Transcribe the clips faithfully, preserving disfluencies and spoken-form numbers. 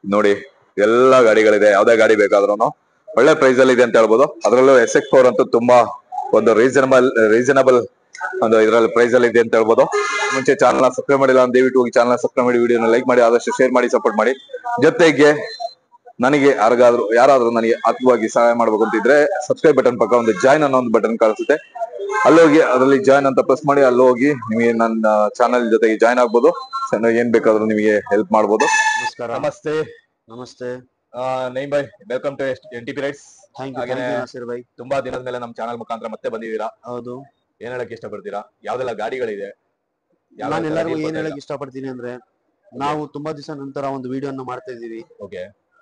ನೋಡಿ ಎಲ್ಲಾ ಗಾಡಿಗಳಿದೆ, ಯಾವ್ದೇ ಗಾಡಿ ಬೇಕಾದ್ರೂ ಒಳ್ಳೆ ಪ್ರೈಸ್ ಅಲ್ಲಿ ಇದೆ ಅಂತ ಹೇಳ್ಬೋದು. ಅದರಲ್ಲೂ ಎಸ್ ಎಕ್ಸ್ ಫೋರ್ ಅಂತೂ ತುಂಬಾ ಒಂದು ರೀಸನಬಲ್ ರೀಸನಬಲ್ ಒಂದು ಇದರಲ್ಲಿ ಪ್ರೈಸ್ ಅಲ್ಲಿ ಇದೆ ಅಂತ ಹೇಳ್ಬೋದು. ಮುಂಚೆ ಚಾನಲ್ ಸಬ್ಸ್ಕ್ರೈಬ್ ಮಾಡಿಲ್ಲ ಅಂತ ದಯವಿಟ್ಟು ಹೋಗಿ ಚಾನಲ್ ಸಬ್ಸ್ಕ್ರೈಬ್ ಮಾಡಿ, ವಿಡಿಯೋನ ಲೈಕ್ ಮಾಡಿ, ಆದಷ್ಟು ಶೇರ್ ಮಾಡಿ, ಸಪೋರ್ಟ್ ಮಾಡಿ. ಜೊತೆಗೆ ನನಗೆ ಯಾರಿಗಾದ್ರೂ ಯಾರಾದ್ರೂ ನನಗೆ ಆತ್ಮವಾಗಿ ಸಹಾಯ ಮಾಡ್ಬೇಕು ಅಂತಿದ್ರೆ ಸಬ್ಸ್ಕ್ರೈಬ್ ಬಟನ್ ಪಕ್ಕ ಒಂದು ಜಾಯ್ನ್ ಅನ್ನೋ ಒಂದು ಬಟನ್ ಕಾಣಿಸುತ್ತೆ, ಅಲ್ಲೋಗಿ ಅದರಲ್ಲಿ ಜಾಯ್ನ್ ಅಂತ ಪ್ರೆಸ್ ಮಾಡಿ ಅಲ್ಲಿ ಹೋಗಿ ನಿಮಗೆ ನನ್ನ ಚಾನಲ್ ಜೊತೆಗೆ ಜಾಯ್ನ್ ಆಗ್ಬೋದು. ಏನ್ ಬೇಕಾದ್ರೂ ನಿಮಗೆ ಹೆಲ್ಪ್ ಮಾಡ್ಬೋದು. ನಮಸ್ಕಾರ. ನಮಸ್ತೆ. ನಮಸ್ತೆ Naim bhai, welcome to N T P rides. Thank you Nasir bhai. ತುಂಬಾ ದಿನದ ಮೇಲೆ ನಮ್ಮ ಚಾನಲ್ ಮುಖಾಂತರ ಮತ್ತೆ ಬಂದಿದ್ದೀರಾ. ಹೌದು. ಏನ್ ಹೇಳಕ್ ಇಷ್ಟಪಡ್ತೀರಾ? ಯಾವ್ದೆಲ್ಲ ಗಾಡಿಗಳಿದೆ? ನಾನು ಎಲ್ಲರಿಗೂ ಏನ್ ಹೇಳಕ್ ಇಷ್ಟಪಡ್ತೀನಿ ಅಂದ್ರೆ, ನಾವು ತುಂಬಾ ದಿವಸ ನಂತರ ಒಂದು ವಿಡಿಯೋನ ಮಾಡ್ತಾ ಇದೀವಿ. ಓಕೆ.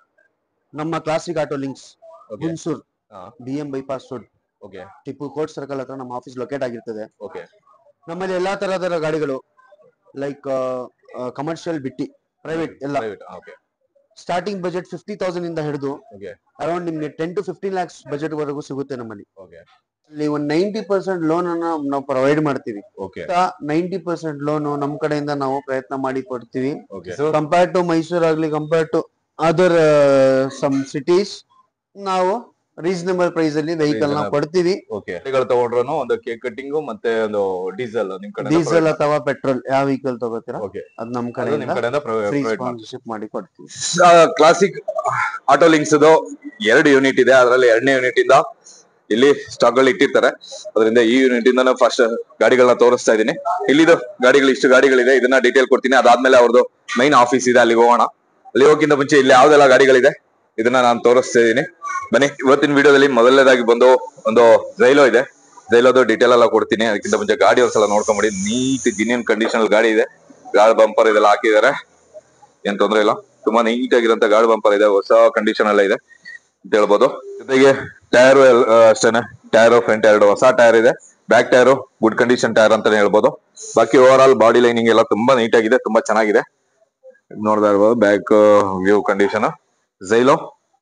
ನಮ್ಮ classic auto links Hunsur B M bypass road, okay, Tippu court circle ಹತ್ರ ನಮ್ಮ ಆಫೀಸ್ ಲೊಕೇಟ್ ಆಗಿರ್ತದೆ. ಓಕೆ. ನಮ್ಮಲ್ಲಿ ಎಲ್ಲಾ ತರಹದ ಗಾಡಿಗಳು ಲೈಕ್ ಕಮರ್ಷಿಯಲ್ ಬಿಟ್ಟಿ ಪ್ರೈವೇಟ್ ಎಲ್ಲ ಸ್ಟಾರ್ಟಿಂಗ್ ಬಜೆಟ್ ಫಿಫ್ಟಿ ತೌಸಂಡ್ ಇಂದ ಹಿಡಿದು ಅರೌಂಡ್ ನಿಮ್ಗೆ ten to fifteen lakhs budget ವರೆಗೂ ಸಿಗುತ್ತೆ ನಮ್ಮಲ್ಲಿ. ಅಲ್ಲಿ ಒಂದು ನೈಂಟಿ ಪರ್ಸೆಂಟ್ ಲೋನ್ ಅನ್ನ ನಾವು ಪ್ರೊವೈಡ್ ಮಾಡ್ತೀವಿ. ನೈಂಟಿ ಪರ್ಸೆಂಟ್ ಲೋನ್ ನಮ್ ಕಡೆಯಿಂದ ನಾವು ಪ್ರಯತ್ನ ಮಾಡಿ ಕೊಡ್ತೀವಿ. ಕಂಪೇರ್ ಟು ಮೈಸೂರ್ ಆಗ್ಲಿ, compare to other some cities, ನಾವು ರೀಸನಬಲ್ ಪ್ರೈಸ್ ಅಲ್ಲಿ ವೆಹಿಕಲ್ ನ ಕೊಡ್ತೀವಿ. ತಗೊಂಡ್ರು ಒಂದು ಕೇಕ್ ಕಟ್ಟಿಂಗ್ ಮತ್ತೆ ಒಂದು ಡೀಸೆಲ್, ನಿಮ್ ಕಡೆ ಡೀಸೆಲ್ ಅಥವಾ ಪೆಟ್ರೋಲ್ ಯಾವ ವೆಹಿಕಲ್ ತಗೋತೀರಾ ಅದ್ ನಮ್ ಕಡೆಯಿಂದ ಫ್ರೀ ಸ್ಪಾನ್ಸರ್ಶಿಪ್ ಮಾಡಿ ಕೊಡ್ತೀವಿ. ಕ್ಲಾಸಿಕ್ ಆಟೋ ಲಿಂಕ್ಸ್ ಎರಡು ಯೂನಿಟ್ ಇದೆ, ಅದರಲ್ಲಿ ಎರಡನೇ ಯೂನಿಟ್ ಇಂದ ಇಲ್ಲಿ ಸ್ಟಾಕ್ ಗಳು ಇಟ್ಟಿರ್ತಾರೆ. ಅದರಿಂದ ಈ ಯೂನಿಟ್ ಇಂದ ಫಸ್ಟ್ ಗಾಡಿಗಳನ್ನ ತೋರಿಸ್ತಾ ಇದೀನಿ. ಇಲ್ಲಿದು ಗಾಡಿಗಳು ಇಷ್ಟು ಗಾಡಿಗಳಿದೆ, ಇದನ್ನ ಡೀಟೇಲ್ ಕೊಡ್ತೀನಿ. ಅದಾದ್ಮೇಲೆ ಅವ್ರದ್ದು ಮೈನ್ ಆಫೀಸ್ ಇದೆ, ಅಲ್ಲಿಗೆ ಹೋಗೋಣ. ಅಲ್ಲಿ ಹೋಗಿಂತ ಮುಂಚೆ ಇಲ್ಲಿ ಯಾವ್ದೆಲ್ಲ ಗಾಡಿಗಳಿದೆ ಇದನ್ನ ನಾನು ತೋರಿಸ್ತಾ ಇದೀನಿ. ಬನ್ನಿ. ಇವತ್ತಿನ ವಿಡಿಯೋದಲ್ಲಿ ಮೊದಲನೇದಾಗಿ ಬಂದು ಒಂದು ಜೈಲೋ ಇದೆ, ಜೈಲೋದು ಡೀಟೇಲ್ ಎಲ್ಲ ಕೊಡ್ತೀನಿ. ಅದಕ್ಕಿಂತ ಮುಂಚೆ ಗಾಡಿ ಒಂದ್ಸಲ ನೋಡ್ಕೊಂಬಿಡಿ. ನೀಟ್ ಜಿನಿಯನ್ ಕಂಡೀಷನ್ ಗಾಡಿ ಇದೆ, ಗಾಳಿ ಬಂಪರ್ ಇದೆಲ್ಲ ಹಾಕಿದ್ದಾರೆ, ಏನ್ ತೊಂದ್ರೆ ಇಲ್ಲ. ತುಂಬಾ ನೀಟ್ ಆಗಿರೋಂತ ಗಾಳಿ ಬಂಪರ್ ಇದೆ, ಹೊಸ ಕಂಡೀಷನ್ ಎಲ್ಲ ಇದೆ ಅಂತ ಹೇಳ್ಬೋದು. ಜೊತೆಗೆ ಟೈರ್ ಅಷ್ಟೇನೆ, ಟೈರ್ ಫ್ರಂಟ್ ಎರಡು ಹೊಸ ಟೈರ್ ಇದೆ, back tyre good condition tyre ಅಂತಾನೆ ಹೇಳ್ಬೋದು. ಬಾಕಿ ಓವರ್ ಆಲ್ ಬಾಡಿ ಲೈನಿಂಗ್ ಎಲ್ಲ ತುಂಬಾ ನೀಟ್ ಆಗಿದೆ, ತುಂಬಾ ಚೆನ್ನಾಗಿದೆ. ನೋಡ್ತಾ ಇರ್ಬೋದು ಬ್ಯಾಕ್ ವ್ಯೂ ಕಂಡೀಷನ್. ಜೈಲೋ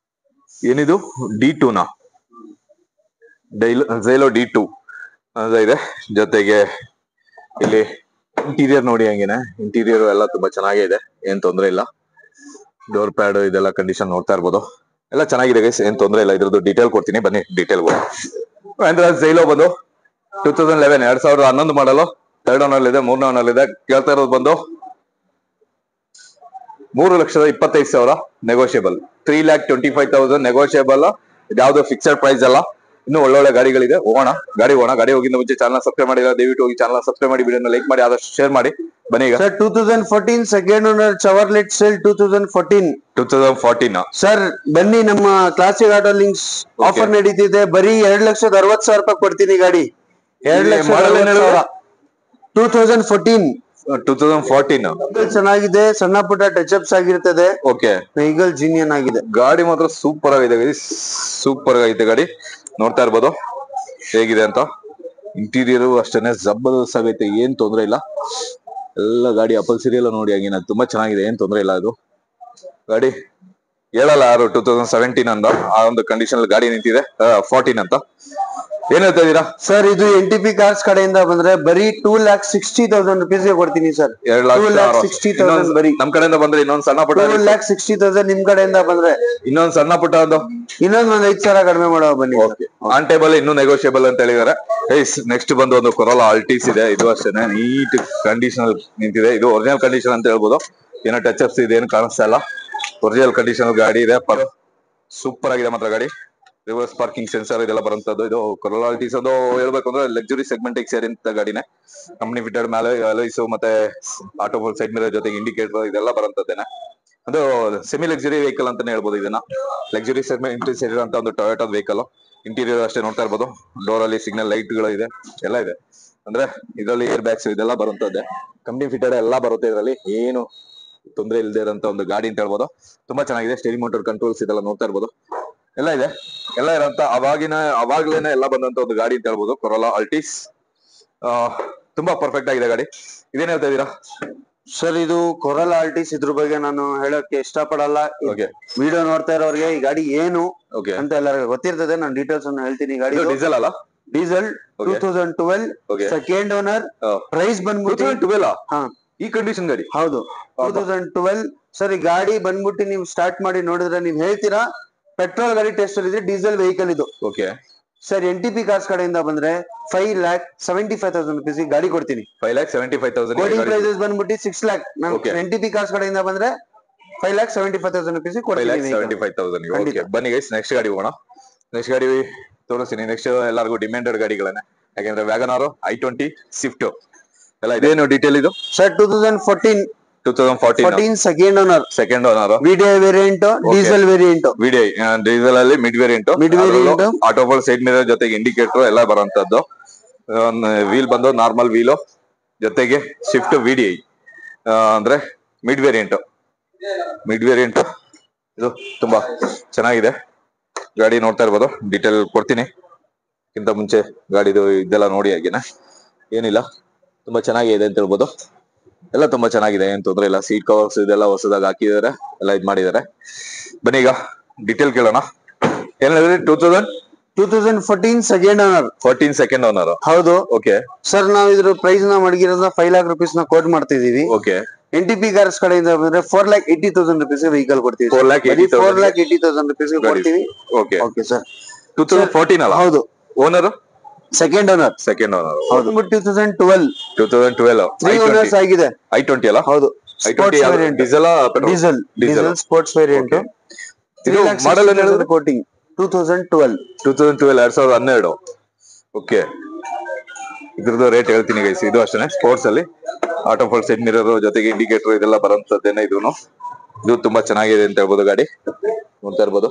ಏನಿದು ಡಿ ಟೂ ನಾ ಜೈಲೋ ಡಿ ಟೂ ಅಂತ ಇದೆ. ಜೊತೆಗೆ ಇಲ್ಲಿ ಇಂಟೀರಿಯರ್ ನೋಡಿ, ಹಂಗೇನೆ ಇಂಟೀರಿಯರ್ ಎಲ್ಲ ತುಂಬಾ ಚೆನ್ನಾಗೇ ಇದೆ, ಏನ್ ತೊಂದ್ರೆ ಇಲ್ಲ. ಡೋರ್ ಪ್ಯಾಡ್ ಇದೆಲ್ಲ ಕಂಡೀಷನ್ ನೋಡ್ತಾ ಇರ್ಬೋದು, ಎಲ್ಲ ಚೆನ್ನಾಗಿದೆ ಗೈಸ್, ಏನ್ ತೊಂದ್ರೆ ಇಲ್ಲ. ಇದ್ರದ್ದು ಡೀಟೇಲ್ ಕೊಡ್ತೀನಿ, ಬನ್ನಿ ಡೀಟೇಲ್. ಜೈಲೋ ಬಂದು ಟೂ ತೌಸಂಡ್ ಲೆವೆನ್ ಎರಡ್ ಸಾವಿರದ ಹನ್ನೊಂದು ಮಾಡಲು, ಥರ್ಡ್ ಓನರ್ ಇದೆ, ಮೂರನೇ ಓನರ್ ಇದೆ. ಕೇಳ್ತಾ ಇರೋದು ಬಂದು ಮೂರು ಲಕ್ಷದ ಇಪ್ಪತ್ತೈದು ಸಾವಿರ negotiable, three lakh twenty five thousand negotiable. ಯಾವ್ದು ಫಿಕ್ಸೆಡ್ ಪ್ರೈಸ್ ಅಲ್ಲ. ಇನ್ನು ಒಳ್ಳೊಳ್ಳೆ ಗಾಡಿಗಳಿದೆ, ಹೋಗೋಣ ಗಾಡಿ ಹೋಗೋಣ. ಗಾಡಿ ಹೋಗಿಂದ ಮುಂಚೆ ಚಾನಲ್ ಸಬ್ಸ್ಕ್ರೈಬ್ ಮಾಡಿಲ್ಲ ದಯವಿಟ್ಟು ಹೋಗಿ ಚಾನಲ್ ಸಬ್ಸ್ಕ್ರೈಬ್ ಮಾಡಿ, ವಿಡಿಯೋನ ಲೈಕ್ ಮಾಡಿ, ಆದಷ್ಟು ಶೇರ್ ಮಾಡಿ. ಬನ್ನಿ. ಈಗ sir two thousand fourteen second owner Chevrolet Sail two thousand fourteen two thousand fourteen sir ಬನ್ನಿ. ನಮ್ಮ ಕ್ಲಾಸಿಕ್ ಆಟೋ ಲಿಂಕ್ಸ್ ಆಫರ್ ನಡೀತಿದೆ, ಬರೀ ಎರಡ್ ಲಕ್ಷದ ಅರವತ್ ಸಾವಿರ ರೂಪಾಯಿ ಕೊಡ್ತೀನಿ ಗಾಡಿ. ಎರಡ್ ಲಕ್ಷ two thousand fourteen two thousand fourteen ಚೆನ್ನಾಗಿದೆ, ಸಣ್ಣ ಪುಟ್ಟ ಟಚ್ ಅಪ್ಸ್ ಆಗಿರ್ತದೆ. ಓಕೆ. ವೆಹಿಕಲ್ ಜಿನಿಯನ್ ಆಗಿದೆ, ಗಾಡಿ ಮಾತ್ರ ಸೂಪರ್ ಆಗಿದೆ, ಸೂಪರ್ ಆಗೈತೆ ಗಾಡಿ. ನೋಡ್ತಾ ಇರ್ಬೋದು ಹೇಗಿದೆ ಅಂತ. ಇಂಟೀರಿಯರ್ ಅಷ್ಟೇನೆ ಜಬರ್ದಸ್ತ್ ಆಗೈತೆ, ಏನ್ ತೊಂದ್ರೆ ಇಲ್ಲ. ಎಲ್ಲ ಗಾಡಿ ಅಪಲ್ಸರಿ ಎಲ್ಲ ನೋಡಿ ಹಂಗೇನ ತುಂಬಾ ಚೆನ್ನಾಗಿದೆ, ಏನ್ ತೊಂದ್ರೆ ಇಲ್ಲ. ಇದು ಗಾಡಿ ಹೇಳಲ್ಲ ಯಾರು ಟೂ ತೌಸಂಡ್ ಸೆವೆಂಟೀನ್ ಅಂತ, ಆ ಒಂದು ಕಂಡೀಷನ್ ಗಾಡಿ ನಿಂತಿದೆ. ಫೋರ್ಟೀನ್ ಅಂತ ಏನ್ ಹೇಳ್ತಾ ಇದೀರಾ ಸರ್? ಇದು ಎನ್ ಟಿ ಪಿ ಕಾರ್ಸ್ ಕಡೆಯಿಂದ ಬಂದ್ರೆ ಬರೀ two lakh sixty thousand rupees ಕೊಡ್ತೀನಿ ಸರ್. ಎರಡ್ ಲಾಕ್ ಸಿಕ್ಸ್ಟಿ ತೌಸಂಡ್ ಬರೀ ನಮ್ ಕಡೆಯಿಂದ ಬಂದ್ರೆ ಇನ್ನೊಂದ್ ಸಣ್ಣ ಪುಟ್ಟ ಟೂ ಲ್ಯಾಕ್ ಸಿಕ್ಸ್ಟಿ ತೌಸಂಡ್ ನಿಮ್ ಕಡೆಯಿಂದ ಬಂದ್ರೆ ಇನ್ನೊಂದ್ ಸಣ್ಣ ಪುಟ್ಟ ಒಂದು ಇನ್ನೊಂದ್ ಒಂದ್ ಐದ್ ಸಾವಿರ ಕಡಿಮೆ ಮಾಡುವ ಬನ್ನಿ. ಆನ್ ಟೇಬಲ್ ಇನ್ನೂ ನೆಗೋಷಿಯಬಲ್ ಅಂತ ಹೇಳಿದಾರೆ. ನೆಕ್ಸ್ಟ್ ಬಂದು ಒಂದು ಕೊರೋಲಾ ಆಲ್ಟಿಸ್ ಇದೆ, ಇದು ಅಷ್ಟೇನೆ ನೀಟ್ ಕಂಡೀಷನ್ ನಿಂತಿದೆ. ಇದು ಒರಿಜಿನಲ್ ಕಂಡೀಷನ್ ಅಂತ ಹೇಳ್ಬೋದು, ಏನೋ ಟಚ್ ಅಪ್ಸ್ ಇದೆ ಏನು ಕಾಣಿಸ್ತಾ ಇಲ್ಲ. ಒರಿಜಿನಲ್ ಕಂಡೀಷನ್ ಗಾಡಿ ಇದೆ, ಸೂಪರ್ ಆಗಿದೆ ಮಾತ್ರ ಗಾಡಿ. ರಿವರ್ಸ್ ಪಾರ್ಕಿಂಗ್ ಸೆನ್ಸರ್ ಇದೆಲ್ಲ ಬರುವಂತದ್ದು. ಇದು ಕೊರೋಲಾ ಆಲ್ಟಿಸ್ ಅದು ಹೇಳ್ಬೇಕು ಅಂದ್ರೆ ಲಕ್ಸುರಿ ಸೆಗ್ಮೆಂಟ್ ಸೇರಿದಂತ ಗಾಡಿನೇ. ಕಂಪನಿ ಫಿಟೆಡ್ ಮೇಲೆ ಅಲೋಯ್ಸ್ ಮತ್ತೆ ಆಟೋ ಸೈಡ್ ಮಿರರ್ ಜೊತೆಗೆ ಇಂಡಿಕೇಟರ್ ಇದೆಲ್ಲ ಬರುವಂತದ್ದೇನೆ. ಅದು ಸೆಮಿ ಲಕ್ಸುರಿ ವೆಹಿಕಲ್ ಅಂತಾನೆ ಹೇಳ್ಬೋದು ಇದನ್ನ. ಲಕ್ಸುರಿ ಸೆಗ್ಮೆಂಟ್ ಸೇರಿರುವಂತ ಒಂದು ಟೊಯೋಟಾ ವೆಹಿಕಲ್. ಇಂಟೀರಿಯರ್ ಅಷ್ಟೇ ನೋಡ್ತಾ ಇರ್ಬೋದು, ಡೋರ್ ಅಲ್ಲಿ ಸಿಗ್ನಲ್ ಲೈಟ್ ಗಳು ಇದೆ, ಎಲ್ಲ ಇದೆ. ಅಂದ್ರೆ ಇದರಲ್ಲಿ ಏರ್ ಬ್ಯಾಗ್ಸ್ ಇದೆಲ್ಲ ಬರುವಂತದ್ದೇ, ಕಂಪನಿ ಫಿಟೆಡ್ ಎಲ್ಲ ಬರುತ್ತೆ ಇದರಲ್ಲಿ, ಏನು ತೊಂದರೆ ಇಲ್ಲದೆ ಇರೋಂತ ಒಂದು ಗಾಡಿ ಅಂತ ಹೇಳ್ಬೋದು. ತುಂಬಾ ಚೆನ್ನಾಗಿದೆ. ಸ್ಟೇರಿಂಗ್ ಮೋಟರ್ ಕಂಟ್ರೋಲ್ಸ್ ಇದೆಲ್ಲ ನೋಡ್ತಾ ಇರ್ಬೋದು, ಎಲ್ಲ ಇದೆ. ಎಲ್ಲ ಇರೋಂತ ಅವಾಗಿನ ಅವಾಗ್ಲೇನೆ ಎಲ್ಲ ಬಂದಂತ ಒಂದು ಗಾಡಿ ಅಂತ ಹೇಳ್ಬೋದು, ಕೊರೋಲಾ ಆಲ್ಟಿಸ್. ಆ ತುಂಬಾ ಪರ್ಫೆಕ್ಟ್ ಆಗಿದೆ ಗಾಡಿ. ಇದೇನ್ ಹೇಳ್ತಾ ಇದೀರಾ ಸರ್? ಇದು ಕೊರೋಲಾ ಆಲ್ಟಿಸ್, ಇದ್ರ ಬಗ್ಗೆ ನಾನು ಹೇಳಕ್ಕೆ ಇಷ್ಟ ಪಡಲ್ಲ. ವಿಡಿಯೋ ನೋಡ್ತಾ ಇರೋರಿಗೆ ಈ ಗಾಡಿ ಏನು ಅಂತ ಎಲ್ಲರಿಗೂ ಗೊತ್ತಿರ್ತದೆ, ನಾನು ಡೀಟೇಲ್ಸ್ ಅನ್ನು ಹೇಳ್ತೀನಿ. ಗಾಡಿ ಡೀಸೆಲ್ ಅಲ್ಲ, diesel two thousand twelve second owner. Price ಬಂದ್ಬಿಟ್ಟು ಟ್ವೆಲ್ ಈ ಕಂಡೀಷನ್ ಗಾಡಿ ಹೌದು ಟೂ ತೌಸಂಡ್ ಟ್ವೆಲ್ ಸರ್. ಈ ಗಾಡಿ ಬಂದ್ಬಿಟ್ಟು ನೀವು ಸ್ಟಾರ್ಟ್ ಮಾಡಿ ನೋಡಿದ್ರೆ ನೀವ್ ಹೇಳ್ತೀರಾ ಪೆಟ್ರೋಲ್ ಗಾಡಿ ಟೆಸ್ಟ್ ಅಲ್ಲಿ ಇದೆ, ಡೀಸೆಲ್ ವೆಹಿಕಲ್ ಇದು. Okay sir N T P cars ಕಡೆಯಿಂದ ಬಂದ್ರೆ five lakh seventy five thousand rupees ಗಾಡಿ ಕೊಡ್ತೀನಿ. Five lakh seventy five thousand quoting prices ಬಂದ್ಬಿಟ್ಟು six lakh. N T P cars ಕಡೆಯಿಂದ ಬಂದ್ರೆ five lakh seventy five thousand rupees ಕೊಡ್ತೀನಿ. Seventy five thousand. ಓಕೆ ಬನ್ನಿ guys next ಗಾಡಿ ಹೋಗೋಣ. ನೆಕ್ಸ್ಟ್ ಗಾಡಿ ತೋರಿಸ್ತೀನಿ. ನೆಕ್ಸ್ಟ್ ಎಲ್ಲರಿಗೂ ಡಿಮ್ಯಾಂಡೆಡ್ ಗಾಡಿಗಳನ್ನೇ, ಯಾಕಂದ್ರೆ ವ್ಯಾಗನಾರು, ಐ ಟ್ವೆಂಟಿ, ಸ್ವಿಫ್ಟ್ ಎಲ್ಲ ಇದೇನು ಡೀಟೇಲ್ ಇದು sir. Two thousand fourteen two thousand fourteen second owner. Second owner. VDI variant, diesel variant. VDI diesel ಅಲ್ಲಿ mid variant. Mid variant auto fold side mirror ಜೊತೆಗೆ indicator ಎಲ್ಲ ಬರುವಂತದ್ದು. Wheel ಬಂದು normal wheel ಜೊತೆಗೆ Swift VDI ಅಂದ್ರೆ mid variant. Mid variant ಇದು ತುಂಬಾ ಚೆನ್ನಾಗಿದೆ ಗಾಡಿ. ನೋಡ್ತಾ ಇರ್ಬೋದು, ಡೀಟೇಲ್ ಕೊಡ್ತೀನಿ. ಇಂತ ಮುಂಚೆ ಗಾಡಿದು ಇದೆಲ್ಲ ನೋಡಿ ಹಾಗೇನೆ ಏನಿಲ್ಲ, ತುಂಬಾ ಚೆನ್ನಾಗಿದೆ ಅಂತ ಹೇಳ್ಬೋದು. ಎಲ್ಲ ತುಂಬಾ ಚೆನ್ನಾಗಿದೆ, ಏನ್ ತೊಂದ್ರೆ ಇಲ್ಲ. ಸೀಟ್ ಕವರ್ಸ್ ಇದೆಲ್ಲ ಹೊಸದಾಗಿ ಹಾಕಿದ್ದಾರೆ, ಎಲ್ಲ ಇದ್ ಮಾಡಿದ್ದಾರೆ. ಬನ್ನಿ ಈಗ ಡೀಟೇಲ್ ಕೇಳೋಣ. ಏನ್ ಹೇಳಿದ್ರಿ? Two thousand two thousand fourteen second owner. Fourteen second owner. ಹೌದು. ಓಕೆ ಸರ್ ನಾವು ಇದ್ರ ಪ್ರೈಸ್ ನ ಮಡಗಿರೋದ ಫೈವ್ ಲ್ಯಾಕ್ ರುಪೀಸ್ ನ ಕೋಟ್ ಮಾಡ್ತಿದೀವಿ. Okay N T P cars ಕಡೆಯಿಂದ ಬಂದ್ರೆ four lakh eighty thousand rupees vehicle ಕೊಡ್ತೀವಿ. Four lakh four lakh eighty thousand rupees ಕೊಡ್ತೀವಿ. Okay okay sir. Two thousand fourteen ಅಲ್ಲ? ಹೌದು. Owner second owner. Second owner. ಹೌದು. Two thousand twelve two thousand twelve three owners ಆಗಿದೆ. I twenty ಅಲ್ಲ? ಹೌದು. I twenty diesel diesel diesel sports variant. Model quoting two thousand twelve two thousand twelve ಎರಡ್ ಸಾವಿರದ ಹನ್ನೆರಡು. Okay ಇದ್ರದ್ದು rate ಹೇಳ್ತೀನಿ guys. ಇದು ಅಷ್ಟೇ ಸ್ಪೋರ್ಟ್ಸ್ ಅಲ್ಲಿ ಆಟೋಫೋಲ್ ಸೈಡ್ ಮಿರರ್ ಜೊತೆಗೆ ಇಂಡಿಕೇಟರ್ ಇದೆಲ್ಲ ಬರುವಂತದ್ದೇನೆ. ಇದೂನು ಇದು ತುಂಬಾ ಚೆನ್ನಾಗಿದೆ ಅಂತ ಹೇಳ್ಬೋದು. ಗಾಡಿ ನೋಡ್ತಾ ಇರ್ಬೋದು,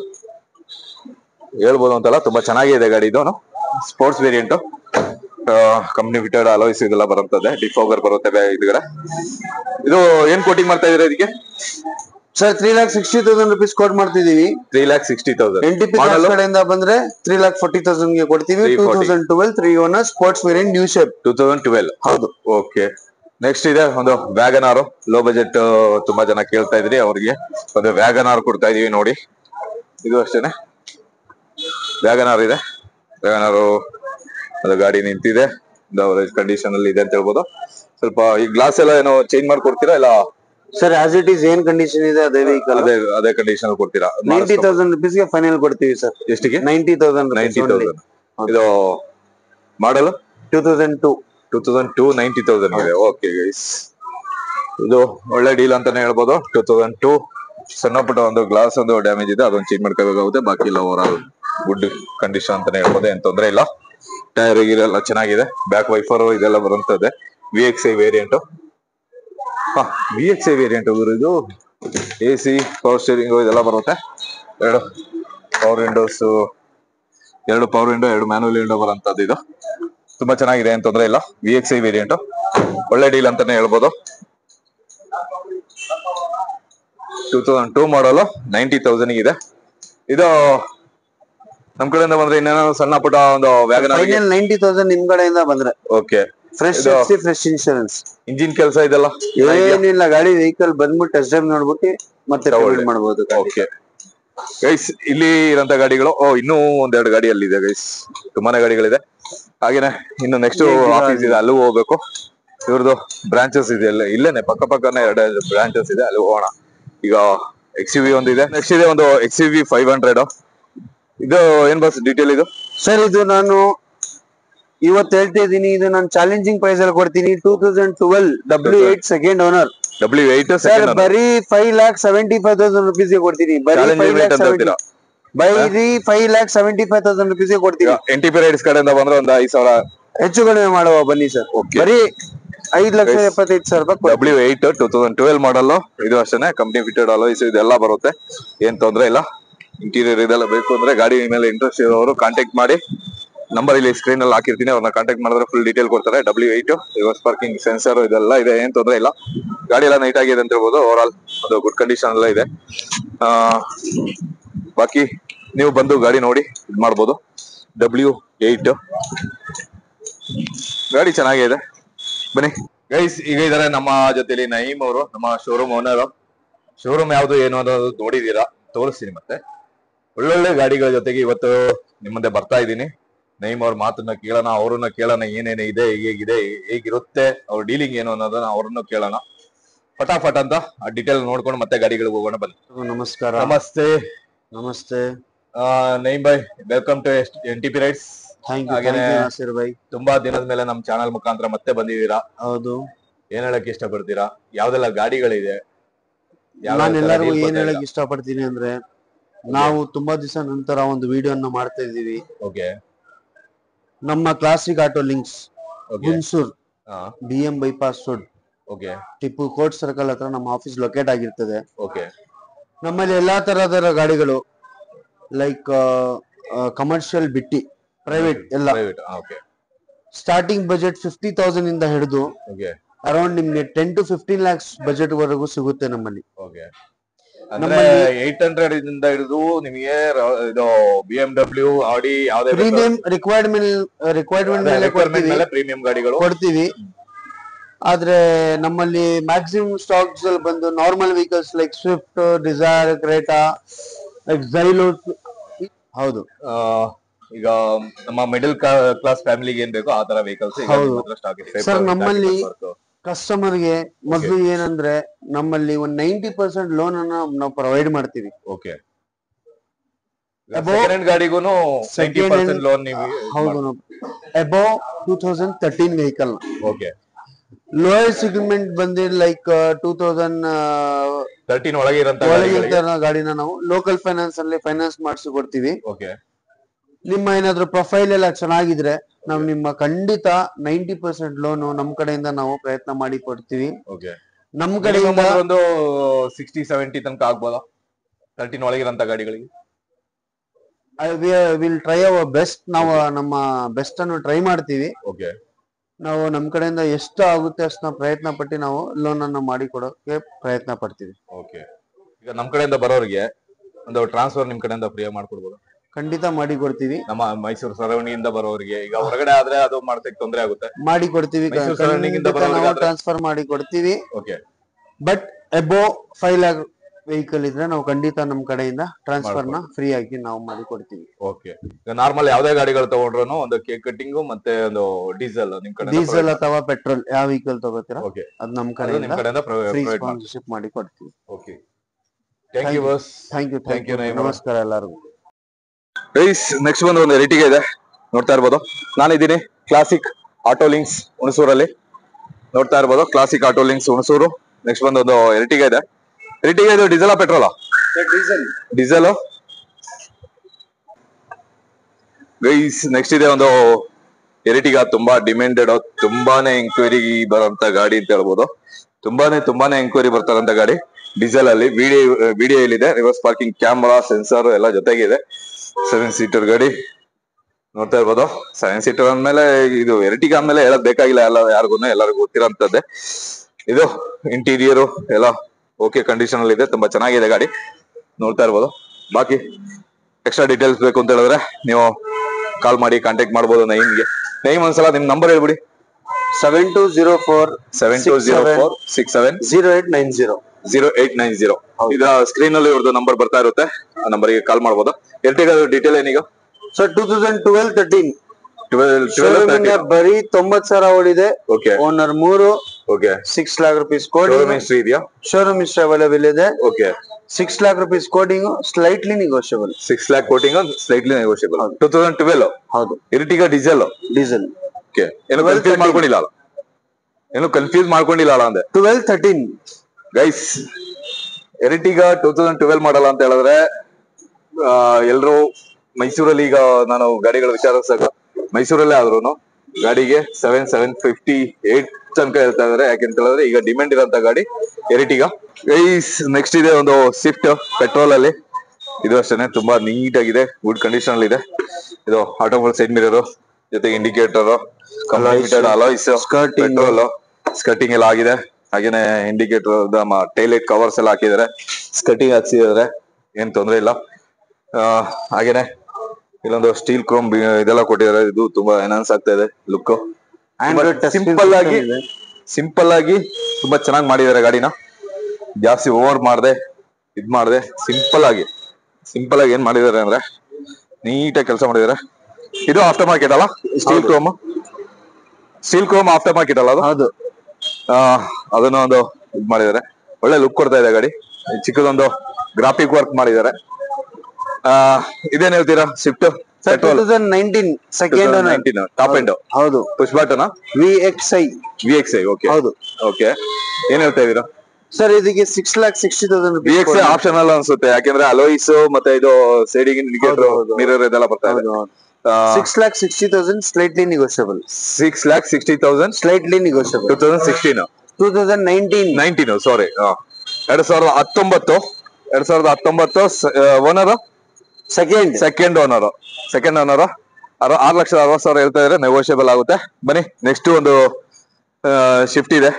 ಹೇಳ್ಬೋದು ಅಂತಲ್ಲ, ತುಂಬಾ ಚೆನ್ನಾಗಿದೆ ಗಾಡಿ. ಇದು sports variant, company fitted alloys ಇದೆಲ್ಲ ಬರುತ್ತದೆ. ಡಿಫೋಗರ್ ಬರುತ್ತೆ ಇದ್ಗಡೆ. ಇದು ಏನ್ ಕೋಟಿಂಗ್ ಮಾಡ್ತಾ ಇದೀರಾ ಇದಕ್ಕೆ? Sir three lakh sixty thousand rupees quote ಮಾಡ್ತಿದೀವಿ. Three lakh sixty thousand. N T P ಕಡೆಯಿಂದ ಬಂದ್ರೆ ತ್ರೀ ಲ್ಯಾಕ್ ಫೋರ್ಟಿ ತೌಸಂಡ್ ಗೆ ಕೊಡ್ತೀವಿ. Two thousand twelve three owner sports variant new shape. Two thousand twelve. ಹೌದು. ಓಕೆ ನೆಕ್ಸ್ಟ್ ಇದೆ ಒಂದು ವ್ಯಾಗನಾರು. ಲೋ ಬಜೆಟ್ ತುಂಬಾ ಜನ ಕೇಳ್ತಾ ಇದ್ರಿ, ಅವ್ರಿಗೆ ಒಂದು ವ್ಯಾಗನಾರ್ ಕೊಡ್ತಾ ಇದೀವಿ ನೋಡಿ. ಇದು ಅಷ್ಟೇನೆ ವ್ಯಾಗನಾರ್ ಇದೆ. ವ್ಯಾಗನಾರು ಅದು ಗಾಡಿ ನಿಂತಿದೆ, ಅವರೇಜ್ ಕಂಡೀಷನ್ ಅಲ್ಲಿ ಇದೆ ಅಂತ ಹೇಳ್ಬೋದು. ಸ್ವಲ್ಪ ಈ ಗ್ಲಾಸ್ ಎಲ್ಲ ಏನೋ ಚೇಂಜ್ ಮಾಡ್ಕೊಡ್ತೀರಾ ಇಲ್ಲ? ಸರ್ ಆಸ್ ಇಟ್ ಈಸ್ ಏನ್ ಕಂಡೀಷನ್ ಇದೆ ಅದೇ ವೆಹಿಕಲ್ ಅದೇ ಅದೇ ಕಂಡೀಷನ್ ಕೊಡ್ತೀರಾ? ನೈಂಟಿ ತೌಸಂಡ್ ರುಪೀಸ್ ಗೆ ಫೈನಲ್ ಕೊಡ್ತೀವಿ ಸರ್. ಎಷ್ಟಿಗೆ? Ninety thousand. Ninety thousand. ಇದು model two thousand two two thousand two ninety thousand ಇದೆ. ಓಕೆ ಗೈಸ್, ಇದು ಒಳ್ಳೆ ಡೀಲ್ ಅಂತಾನೆ ಹೇಳ್ಬೋದು. ಟೂ ತೌಸಂಡ್ ಟೂ ಸಣ್ಣ ಪುಟ್ಟ ಒಂದು ಗ್ಲಾಸ್ ಒಂದು ಡ್ಯಾಮೇಜ್ ಇದೆ, ಅದೊಂದು ಚೇಂಜ್ ಮಾಡ್ಕೋಬೇಕಾಗುತ್ತೆ. ಬಾಕಿ ಎಲ್ಲ ಓವರ್ ಆಲ್ ಗುಡ್ ಕಂಡೀಷನ್ ಅಂತಾನೆ ಹೇಳ್ಬೋದು, ಏನ್ ತೊಂದರೆ ಇಲ್ಲ. ಟೈರ್ ಎಲ್ಲ ಚೆನ್ನಾಗಿದೆ. ಬ್ಯಾಕ್ ವೈಫರ್ ಇದೆಲ್ಲ ಬರುತ್ತದೆ. V X I variant. ಹಾ ವಿ ಎಕ್ಸ್ ಐ ವೇರಿಯಂಟ್ ಇದು. ಎ ಸಿ, ಪವರ್ ಸ್ಟೀರಿಂಗ್ ಇದೆಲ್ಲ ಬರುತ್ತೆ. ಎರಡು ಪವರ್ ವಿಂಡೋಸ್, ಎರಡು ಪವರ್ ವಿಂಡೋ, ಎರಡು ಮ್ಯಾನುವಲ್ ವಿಂಡೋ ಬರುವಂತದ್ದು. ಇದು ತುಂಬಾ ಚೆನ್ನಾಗಿದೆ, ಏನ್ ತೊಂದರೆ ಇಲ್ಲ. ವಿ ಎಕ್ಸ್ ಐ ವೇರಿಯಂಟ್ ಒಳ್ಳೆ ಡೀಲ್ ಅಂತಾನೆ ಹೇಳ್ಬೋದು. Two thousand two model ninety thousand ಇದೆ. ಇದು ನಮ್ ಕಡೆಯಿಂದ ಬಂದ್ರೆ ಇನ್ನೇನೋ ಸಣ್ಣ ಪುಟ್ಟ ಒಂದು ವ್ಯಾಗನಾರ್ ನೈಂಟಿ ತೌಸಂಡ್ ನಿಮ್ ಕಡೆಯಿಂದ ಬಂದ್ರೆ. Okay fresh fresh insurance, engine ಕೆಲಸ ಇದೆಲ್ಲ ಏನಿಲ್ಲ. ಗಾಡಿ ವೆಹಿಕಲ್ ಬಂದ್ಬಿಟ್ಟು ಟೆಸ್ಟ್ ಡ್ರೈವ್ ನೋಡ್ಬಿಟ್ಟು ಮತ್ತೆ ಮಾಡಬಹುದು. ಓಕೆ ಗೈಸ್, ಇಲ್ಲಿ ಇರೋಂತ ಗಾಡಿಗಳು ಓ ಇನ್ನೂ ಒಂದೆರಡು ಗಾಡಿ ಅಲ್ಲಿ ಇದೆ ಗೈಸ್, ತುಂಬಾನೇ ಗಾಡಿಗಳಿದೆ. ಹಾಗೇನೆ ಇನ್ನು ನೆಕ್ಸ್ಟ್ ಆಫೀಸ್ ಇದೆ, ಅಲ್ಲೂ ಹೋಗ್ಬೇಕು. ಇವ್ರದ್ದು ಬ್ರಾಂಚಸ್ ಇದೆ, ಇಲ್ಲೇನೆ ಪಕ್ಕ ಪಕ್ಕನೆ ಎರಡು ಬ್ರಾಂಚಸ್ ಇದೆ, ಅಲ್ಲಿ ಹೋಗೋಣ. ಈಗ ಎಕ್ಸ್ ಯು ವಿ ಒಂದಿದೆ. ನೆಕ್ಸ್ಟ್ ಇದೆ ಒಂದು X U V five hundred. ಇದು ಏನ್ ಬಸ್ ಡೀಟೇಲ್ ಇದು? ಸರ್ ಇದು ನಾನು ಇವತ್ತು ಹೇಳ್ತಾ ಇದ್ದೀನಿ, ಇದು ನಾನು ಚಾಲೆಂಜಿಂಗ್ ಪ್ರೈಸ್ ಅಲ್ಲಿ ಕೊಡ್ತೀನಿ. Two thousand twelve W eight second owner. W eight sir ಬರೀ five lakh seventy five thousand rupees ಗೆ ಕೊಡ್ತೀನಿ. ಬರೀ ಬರೀ five lakh seventy five thousand rupees ಗೆ ಕೊಡ್ತೀನಿ. ಎನ್ ಟಿ ಪಿ ರೈಡ್ಸ್ ಕಡೆಯಿಂದ ಬಂದ್ರೆ ಒಂದು ಐದು ಸಾವಿರ ಹೆಚ್ಚು ಕಡಿಮೆ ಮಾಡುವ ಬನ್ನಿ ಸರ್. ಬರೀ ಐದ್ ಲಕ್ಷ ಎಪ್ಪತ್ತೈದು ಸಾವಿರ ರೂಪಾಯಿ. W eight two thousand twelve model. ಇದು ಅಷ್ಟೇ ಕಂಪ್ನಿ ಫಿಟೆಡ್ ಅಲಾಯ್ಸ್ ಇದೆಲ್ಲ ಬರುತ್ತೆ, ಏನ್ ತೊಂದ್ರೆ ಇಲ್ಲ. ಇಂಟೀರಿಯರ್ ಇದೆಲ್ಲ ಬೇಕು ಅಂದ್ರೆ ಗಾಡಿ ಮೇಲೆ ಇಂಟ್ರೆಸ್ಟ್ ಇರೋರು ಕಾಂಟ್ಯಾಕ್ಟ್ ಮಾಡಿ. ನಂಬರ್ ಇಲ್ಲಿ ಸ್ಕ್ರೀನ್ ಅಲ್ಲಿ ಹಾಕಿರ್ತೀನಿ, ಅವ್ರನ್ನ ಕಾಂಟ್ಯಾಕ್ಟ್ ಮಾಡಿದ್ರೆ ಫುಲ್ ಡೀಟೇಲ್ ಕೊಡ್ತಾರೆ. W eight reverse parking sensor ಇದೆಲ್ಲ ಇದೆ, ಏನ್ ತೊಂದ್ರೆ ಇಲ್ಲ. ಗಾಡಿ ಎಲ್ಲ ನೀಟ್ ಆಗಿದೆ ಅಂತ ಹೇಳ್ಬೋದು. ಓವರ್ ಆಲ್ ಅದು ಗುಡ್ ಕಂಡೀಷನ್ ಎಲ್ಲ ಇದೆ. ಆ ಬಾಕಿ ನೀವು ಬಂದು ಗಾಡಿ ನೋಡಿ ಇದ್ ಮಾಡ್ಬೋದು. ಡಬ್ಲ್ಯೂ ಏಟ್ ಗಾಡಿ ಚೆನ್ನಾಗಿದೆ, ಬನ್ನಿ ಗೈಸ್. ಈಗ ಇದಾರೆ ನಮ್ಮ ಜೊತೆಲಿ ನಯೀಮ್ ಅವರು, ನಮ್ಮ ಶೋರೂಮ್ ಓನರ್. ಶೋರೂಮ್ ಯಾವ್ದು ಏನು ಅನ್ನೋದು ನೋಡಿದೀರಾ, ತೋರಿಸ್ತೀನಿ. ಮತ್ತೆ ಒಳ್ಳೊಳ್ಳೆ ಗಾಡಿಗಳ ಜೊತೆಗೆ ಇವತ್ತು ನಿಮ್ಮ ಮುಂದೆ ಬರ್ತಾ ಇದ್ದೀನಿ. ನೈಮ್ ಅವ್ರ ಮಾತನ್ನ ಕೇಳೋಣ, ಅವ್ರನ್ನ ಕೇಳೋಣ ಏನೇನೇ ಇದೆ, ಹೇಗಿದೆ, ಹೇಗಿರುತ್ತೆ ಅವ್ರ ಡೀಲಿಂಗ್ ಏನು ಅನ್ನೋದನ್ನ ಅವ್ರನ್ನ ಕೇಳೋಣ. ಫಟಾಫಟ್ ಅಂತ ಆ ಡೀಟೇಲ್ ನೋಡ್ಕೊಂಡು ಮತ್ತೆ ಗಾಡಿಗಳಿಗೆ ಹೋಗೋಣ ಬನ್ನಿ. ನಮಸ್ಕಾರ. ನಮಸ್ತೆ. ನಮಸ್ತೆ Naim bhai, welcome to N T P rides. Thank you ಹಾಗೇನೆ ನಾಸಿರ್ ಬೈ. ತುಂಬಾ ದಿನದ ಮೇಲೆ ನಮ್ ಚಾನಲ್ ಮುಖಾಂತರ ಮತ್ತೆ ಬಂದಿದ್ದೀರಾ. ಹೌದು. ಏನ್ ಹೇಳಕ್ ಇಷ್ಟಪಡ್ತೀರಾ? ಯಾವ್ದೆಲ್ಲ ಗಾಡಿಗಳಿದೆ? ನಾನು ಎಲ್ಲರಿಗೂ ಏನ್ ಹೇಳಕ್ ಇಷ್ಟಪಡ್ತೀನಿ ಅಂದ್ರೆ, ನಾವು ತುಂಬಾ ದಿವಸ ನಂತರ ಒಂದು ವಿಡಿಯೋನ ಮಾಡ್ತಾ ಇದೀವಿ. ಓಕೆ. ನಮ್ಮ classic auto links Hunsur B M bypass road, okay, Tippu court circle ಹತ್ರ ನಮ್ಮ ಆಫೀಸ್ ಲೊಕೇಟ್ ಆಗಿರ್ತದೆ. ಓಕೆ. ನಮ್ಮಲ್ಲಿ ಎಲ್ಲಾ ತರಹದ ಗಾಡಿಗಳು, ಲೈಕ್ ಕಮರ್ಷಿಯಲ್ ಬಿಟ್ಟಿ, ಪ್ರೈವೇಟ್ ಎಲ್ಲ. Okay. Starting budget fifty thousand ಇಂದ ಹಿಡಿದು ಓಕೆ, ಅರೌಂಡ್ ನಿಮ್ಗೆ ten to fifteen lakhs budget ವರೆಗೂ ಸಿಗುತ್ತೆ ನಮ್ಮಲ್ಲಿ. ಓಕೆ. ಅಂದ್ರೆ ಏಟ್ ಹಂಡ್ರೆಡ್ ಇಂದ ಹಿಡಿದು ನಿಮಗೆ ಇದು ಬಿ ಎಂ ಡಬ್ಲ್ಯೂ, ಆಡಿ, ಯಾವ್ದೇ ಪ್ರೀಮಿಯಂ ರಿಕ್ವೈರ್ಮೆಂಟ್ ರಿಕ್ವೈರ್ಮೆಂಟ್ ಮೇಲೆ ಕೊಡ್ತೀವಿ, ಪ್ರೀಮಿಯಂ ಗಾಡಿಗಳು ಕೊಡ್ತೀವಿ. ಆದ್ರೆ ನಮ್ಮಲ್ಲಿ ಮ್ಯಾಕ್ಸಿಮಮ್ ಸ್ಟಾಕ್ಸ್ ಅಲ್ಲಿ ಬಂದು normal vehicles like Swift, Dzire, Creta, ಎಕ್ಸೈಲೋಸ್. ಹೌದು. ಈಗ ನಮ್ಮ ಮಿಡಲ್ ಕ್ಲಾಸ್ ಫ್ಯಾಮಿಲಿಗೆ ಏನ್ ಬೇಕೋ ಆ ತರ ವೆಹಿಕಲ್ಸ್ ಸ್ಟಾಕ್ ಇದೆ ಸರ್. ನಮ್ಮಲ್ಲಿ ಕಸ್ಟಮರ್ ಗೆ ಮೊದಲು ಏನಂದ್ರೆ, ನಮ್ಮಲ್ಲಿ ಒಂದ್ ನೈಂಟಿ ಪರ್ಸೆಂಟ್ ಲೋನ್ ಅನ್ನ ನಾವು ಪ್ರೊವೈಡ್ ಮಾಡ್ತೀವಿ. ಓಕೆ. ಸೆಕೆಂಡ್ ಗಾಡಿಗೂನು ನೈಂಟಿ ಪರ್ಸೆಂಟ್ ಲೋನ್ ನೀವು? ಹೌದು. Above two thousand thirteen vehicle. Okay. Lower segment ಬಂದಿ ಲೈಕ್ ಟೂ ತೌಸಂಡ್ ತರ್ಟೀನ್ ಒಳಗೆ ಇರೋ ಗಾಡಿನ ನಾವು ಲೋಕಲ್ ಫೈನಾನ್ಸ್ ಅಲ್ಲಿ ಫೈನಾನ್ಸ್ ಮಾಡಿಸಿ ಕೊಡ್ತೀವಿ. ಓಕೆ. ನಿಮ್ಮ ಏನಾದ್ರು ಪ್ರೊಫೈಲ್ ಎಲ್ಲ ಚೆನ್ನಾಗಿದ್ರೆ ನಾವು ನಿಮ್ಮ ಖಂಡಿತ ನೈಂಟಿ ಪರ್ಸೆಂಟ್ ಲೋನ್ ನಮ್ ಕಡೆಯಿಂದ ನಾವು ಪ್ರಯತ್ನ ಮಾಡಿ ಕೊಡ್ತೀವಿ. ಓಕೆ. ನಮ್ ಕಡೆಯಿಂದ ಒಂದು ಸಿಕ್ಸ್ಟಿ ಸೆವೆಂಟಿ ತನಕ ಆಗ್ಬೋದಾ ತರ್ಟೀನ್ ಒಳಗಿರಂತ ಗಾಡಿಗಳಿಗೆ? Will try our best. ನಾವು ನಮ್ಮ ಬೆಸ್ಟ್ ಅನ್ನು ಟ್ರೈ ಮಾಡ್ತೀವಿ. ಓಕೆ. ನಾವು ನಮ್ ಕಡೆಯಿಂದ ಎಷ್ಟು ಆಗುತ್ತೆ ಅಷ್ಟು ನಾವು ಪ್ರಯತ್ನ ಪಟ್ಟು ನಾವು ಲೋನ್ ಅನ್ನ ಮಾಡಿ ಕೊಡೋಕೆ ಪ್ರಯತ್ನ ಪಡ್ತೀವಿ. ಓಕೆ. ಈಗ ನಮ್ ಕಡೆಯಿಂದ ಬರೋರಿಗೆ ಒಂದು ಟ್ರಾನ್ಸ್ಫರ್ ನಿಮ್ ಕಡೆಯಿಂದ ಫ್ರೀ ಮಾಡ್ಕೊಡ್ಬೋದು? ಖಂಡಿತ ಮಾಡಿ ಕೊಡ್ತೀವಿ. ನಮ್ಮ ಮೈಸೂರು ಸರೌಂಡಿಂಗ್ ಇಂದ ಬರೋರಿಗೆ, ಈಗ ಹೊರಗಡೆ ಆದ್ರೆ ಅದು ಮಾಡ್ತಕ್ಕೆ ತೊಂದರೆ ಆಗುತ್ತೆ, ಮಾಡಿ ಕೊಡ್ತೀವಿ. ಟ್ರಾನ್ಸ್ಫರ್ ಮಾಡಿ ಕೊಡ್ತೀವಿ. Okay. But above five lakh vehicle ಇದ್ರೆ ನಾವು ಖಂಡಿತ ನಮ್ ಕಡೆಯಿಂದ ಟ್ರಾನ್ಸ್ಫರ್ ನ ಫ್ರೀ ಆಗಿ ನಾವು ಮಾಡಿ ಕೊಡ್ತೀವಿ. ಓಕೆ. ಈಗ ನಾರ್ಮಲ್ ಯಾವ್ದೇ ಗಾಡಿಗಳು ತಗೊಂಡ್ರು ಒಂದು ಕೇಕ್ ಕಟ್ಟಿಂಗ್ ಮತ್ತೆ ಒಂದು ಡೀಸೆಲ್ ನಿಮ್ ಕಡೆ, ಡೀಸೆಲ್ ಅಥವಾ ಪೆಟ್ರೋಲ್ ಯಾವ ವೆಹಿಕಲ್ ತಗೋತೀರಾ ಓಕೆ, ಅದು ನಮ್ ಕಡೆಯಿಂದ ಫ್ರೀ ಸ್ಪಾನ್ಸರ್ಶಿಪ್ ಮಾಡಿ ಕೊಡ್ತೀವಿ. Okay. Thank you boss. Thank you thank you ನಮಸ್ಕಾರ ಎಲ್ಲರಿಗೂ. ಗೈಸ್, ನೆಕ್ಸ್ಟ್ ಬಂದು ಒಂದು ಎರ್ಟಿಗಾ ಇದೆ, ನೋಡ್ತಾ ಇರ್ಬೋದು. ನಾನಿದ್ದೀನಿ ಕ್ಲಾಸಿಕ್ ಆಟೋ ಲಿಂಕ್ಸ್ ಹುಣಸೂರಲ್ಲಿ, ನೋಡ್ತಾ ಇರ್ಬೋದು. Classic auto links Hunsur. Next ಬಂದು ಒಂದು ಎರ್ಟಿಗಾ ಇದೆ. ಎರ್ಟಿಗಾ ಇದು ಡೀಸೆಲ್ ಪೆಟ್ರೋಲಾ? ಡೀಸೆಲ್. ಡೀಸೆಲ್. ಗೈಸ್, ನೆಕ್ಸ್ಟ್ ಇದೆ ಒಂದು ಎರ್ಟಿಗಾ. ತುಂಬಾ ಡಿಮ್ಯಾಂಡೆಡ್, ತುಂಬಾನೇ ಎಂಕ್ವೈರಿ ಬರೋಂತ ಗಾಡಿ ಅಂತ ಹೇಳ್ಬೋದು. ತುಂಬಾನೇ ತುಂಬಾನೇ ಎಂಕ್ವೈರಿ ಬರ್ತಾರಂತ ಗಾಡಿ ಡೀಸೆಲ್ ಅಲ್ಲಿ. ವಿಡಿಯೋ ವಿಡಿಯೋ ಇದೆ, ರಿವರ್ಸ್ ಪಾರ್ಕಿಂಗ್ ಕ್ಯಾಮ್ರಾ, ಸೆನ್ಸರ್ ಎಲ್ಲ ಜೊತೆಗಿದೆ. ಸೆವೆನ್ ಸೀಟರ್ ಗಾಡಿ ನೋಡ್ತಾ ಇರ್ಬೋದು. ಸೆವೆನ್ ಸೀಟರ್ ಅಂದ್ಮೇಲೆ ಇದು ಎರ್ಟಿಗಾ ಅಂದ್ಮೇಲೆ ಹೇಳಕ್ ಬೇಕಾಗಿಲ್ಲ, ಎಲ್ಲ ಯಾರಿಗೂ ಎಲ್ಲರಿಗೂ ಗೊತ್ತಿರೋಂಥದ್ದೇ. ಇದು ಇಂಟೀರಿಯರ್ ಎಲ್ಲ ಓಕೆ ಕಂಡೀಷನ್ ಅಲ್ಲಿ ಇದೆ, ತುಂಬಾ ಚೆನ್ನಾಗಿದೆ ಗಾಡಿ, ನೋಡ್ತಾ ಇರ್ಬೋದು. ಬಾಕಿ ಎಕ್ಸ್ಟ್ರಾ ಡೀಟೇಲ್ಸ್ ಬೇಕು ಅಂತ ಹೇಳಿದ್ರೆ ನೀವು ಕಾಲ್ ಮಾಡಿ ಕಾಂಟ್ಯಾಕ್ಟ್ ಮಾಡ್ಬೋದು ನೈಮ್ಗೆ. ನೈಮ್ ಒಂದ್ಸಲ ನಿಮ್ ನಂಬರ್ ಹೇಳ್ಬಿಡಿ. Seven two zero four seven two zero four six seven zero eight nine zero zero eight nine zero. ಈಗ ಸ್ಕ್ರೀನ್ ಅಲ್ಲಿ ಇವ್ರದ್ದು ನಂಬರ್ ಬರ್ತಾ ಇರುತ್ತೆ, ಆ ನಂಬರ್ಗೆ ಕಾಲ್ ಮಾಡ್ಬೋದು. ಎರ್ಟಿಗಾ ಡೀಟೇಲ್ ಏನೀಗ? Sir two thousand twelve thirteen ಬರೀ ತೊಂಬತ್ ಸಾವಿರ ಓಡಿದೆ. ಓಕೆ. ಓನರ್ ಮೂರು. Okay. Six lakh rupees quoting history ಇದೆಯಾ? ಶೋರೂಮ್ ಹಿಸ್ಟ್ರಿ ಅವೈಲೇಬಲ್ ಇದೆ. Okay. Six lakh rupees quoting, slightly negotiable. Six lakh quoting, slightly negotiable. Two thousand twelve. ಹೌದು. Ertiga diesel. ಡೀಸೆಲ್. ಓಕೆ. ಏನು confuse ಮಾಡ್ಕೊಂಡಿಲ್ಲ ಅಲ್ಲ? ಏನು ಕನ್ಫ್ಯೂಸ್ ಮಾಡ್ಕೊಂಡಿಲ್ಲ ಅಲ್ಲ ಅಂದೆ? Twelve thirteen guys, Ertiga two thousand twelve ಮಾಡಲ್ಲ ಅಂತ ಹೇಳಿದ್ರೆ ಎಲ್ರು ಮೈಸೂರಲ್ಲಿ, ಈಗ ನಾನು ಗಾಡಿಗಳ ವಿಚಾರಿಸಿದಾಗ ಮೈಸೂರಲ್ಲೇ ಆದ್ರೂ ಗಾಡಿಗೆ ಸೆವೆನ್ ಸೆವೆನ್ ಫಿಫ್ಟಿ ಏಟ್ ತನಕ ಹೇಳ್ತಾ ಇದಾರೆ. ಯಾಕೆಂತ ಹೇಳಿದ್ರೆ ಈಗ ಡಿಮ್ಯಾಂಡ್ ಇರೋಂತ ಗಾಡಿ ಎರ್ಟಿಗಾ. ಗೈಸ್, ನೆಕ್ಸ್ಟ್ ಇದೆ ಒಂದು ಸ್ವಿಫ್ಟ್ ಪೆಟ್ರೋಲ್ ಅಲ್ಲಿ. ಇದು ಅಷ್ಟೇ ತುಂಬಾ ನೀಟ್ ಆಗಿದೆ, ಗುಡ್ ಕಂಡೀಷನ್ ಅಲ್ಲಿ ಇದೆ. ಇದು ಆಟೋಮೊಬೈಲ್ ಸೈಡ್ ಮಿರರ್ ಜೊತೆಗೆ indicator, completed alloys, petrol, skirting ಎಲ್ಲ ಆಗಿದೆ. ಹಾಗೇನೆ ಇಂಡಿಕೇಟರ್, ಟೈಲ್ ಲೈಟ್ ಕವರ್ಸ್ ಎಲ್ಲ ಹಾಕಿದ್ದಾರೆ, ಸ್ಕರ್ಟಿಂಗ್ ಹಾಕ್ಸಿದ್ದಾರೆ, ಏನ್ ತೊಂದ್ರೆ ಇಲ್ಲ. ಹಾಗೇನೆ ಇಲ್ಲೊಂದು ಸ್ಟೀಲ್ ಕ್ರೋಮ್ ಇದೆಲ್ಲ ಕೊಟ್ಟಿದ್ದಾರೆ. ಇದು ತುಂಬಾ ಎನ್ಹಾನ್ಸ್ ಆಗ್ತಾ ಇದೆ ಲುಕ್. ಸಿಂಪಲ್ ಆಗಿ ಸಿಂಪಲ್ ಆಗಿ ತುಂಬಾ ಚೆನ್ನಾಗಿ ಮಾಡಿದ್ದಾರೆ ಗಾಡಿನ. ಜಾಸ್ತಿ ಓವರ್ ಮಾಡದೆ ಇದ್ ಮಾಡದೆ ಸಿಂಪಲ್ ಆಗಿ ಸಿಂಪಲ್ ಆಗಿ ಏನ್ ಮಾಡಿದ್ದಾರೆ ಅಂದ್ರೆ ನೀಟಾಗಿ ಕೆಲಸ ಮಾಡಿದ್ದಾರೆ. ಇದು ಆಫ್ಟರ್ ಮಾರ್ಕೆಟ್ ಅಲ್ಲ, steel chrome, steel chrome after market ಅಲ್ಲ ಅದು. ಹೌದು. ಆ ಅದನ್ನ ಒಂದು ಇದ್ ಮಾಡಿದ್ದಾರೆ, ಒಳ್ಳೆ ಲುಕ್ ಕೊಡ್ತಾ ಇದೆ ಗಾಡಿ. ಚಿಕ್ಕದೊಂದು ಗ್ರಾಫಿಕ್ ವರ್ಕ್ ಮಾಡಿದ್ದಾರೆ. ಆ ಇದೇನ್ ಹೇಳ್ತೀರಾ? Swift two thousand nineteen second nineteen top end. ಹೌದು. Push button V X I V X I okay. ಹೌದು. ಓಕೆ, ಏನ್ ಹೇಳ್ತಾ ಇದೀರಾ ಸರ್? ಇದಕ್ಕೆ six lakh sixty thousand V X I optional ಅನ್ಸುತ್ತೆ, ಯಾಕೆಂದ್ರೆ ಅಲೋಯಿಸ್ ಮತ್ತೆ ಇದು ಸೈಡಿಂಗ್ ಇಂಡಿಕೇಟರ್, ಮಿರರ್ ಇದೆಲ್ಲ ಬರ್ತಾ ಇದೆ. Six lakh sixty thousand slightly negotiable. Six lakh sixty thousand slightly negotiable. Two thousand sixteen two thousand nineteen nineteen sorry ಎರಡ್ ಸಾವಿರದ ಹತ್ತೊಂಬತ್ತು ಎರಡ್ ಸಾವಿರದ ಹತ್ತೊಂಬತ್ತು owner second second owner second owner ಆರು ಲಕ್ಷದ ಅರವತ್ತು ಸಾವಿರ ಹೇಳ್ತಾ ಇದ್ರೆ ನೆಗೋಷಿಯಬಲ್ ಆಗುತ್ತೆ. ಬನ್ನಿ ನೆಕ್ಸ್ಟ್ ಒಂದು ಶಿಫ್ಟ್ ಇದೆ.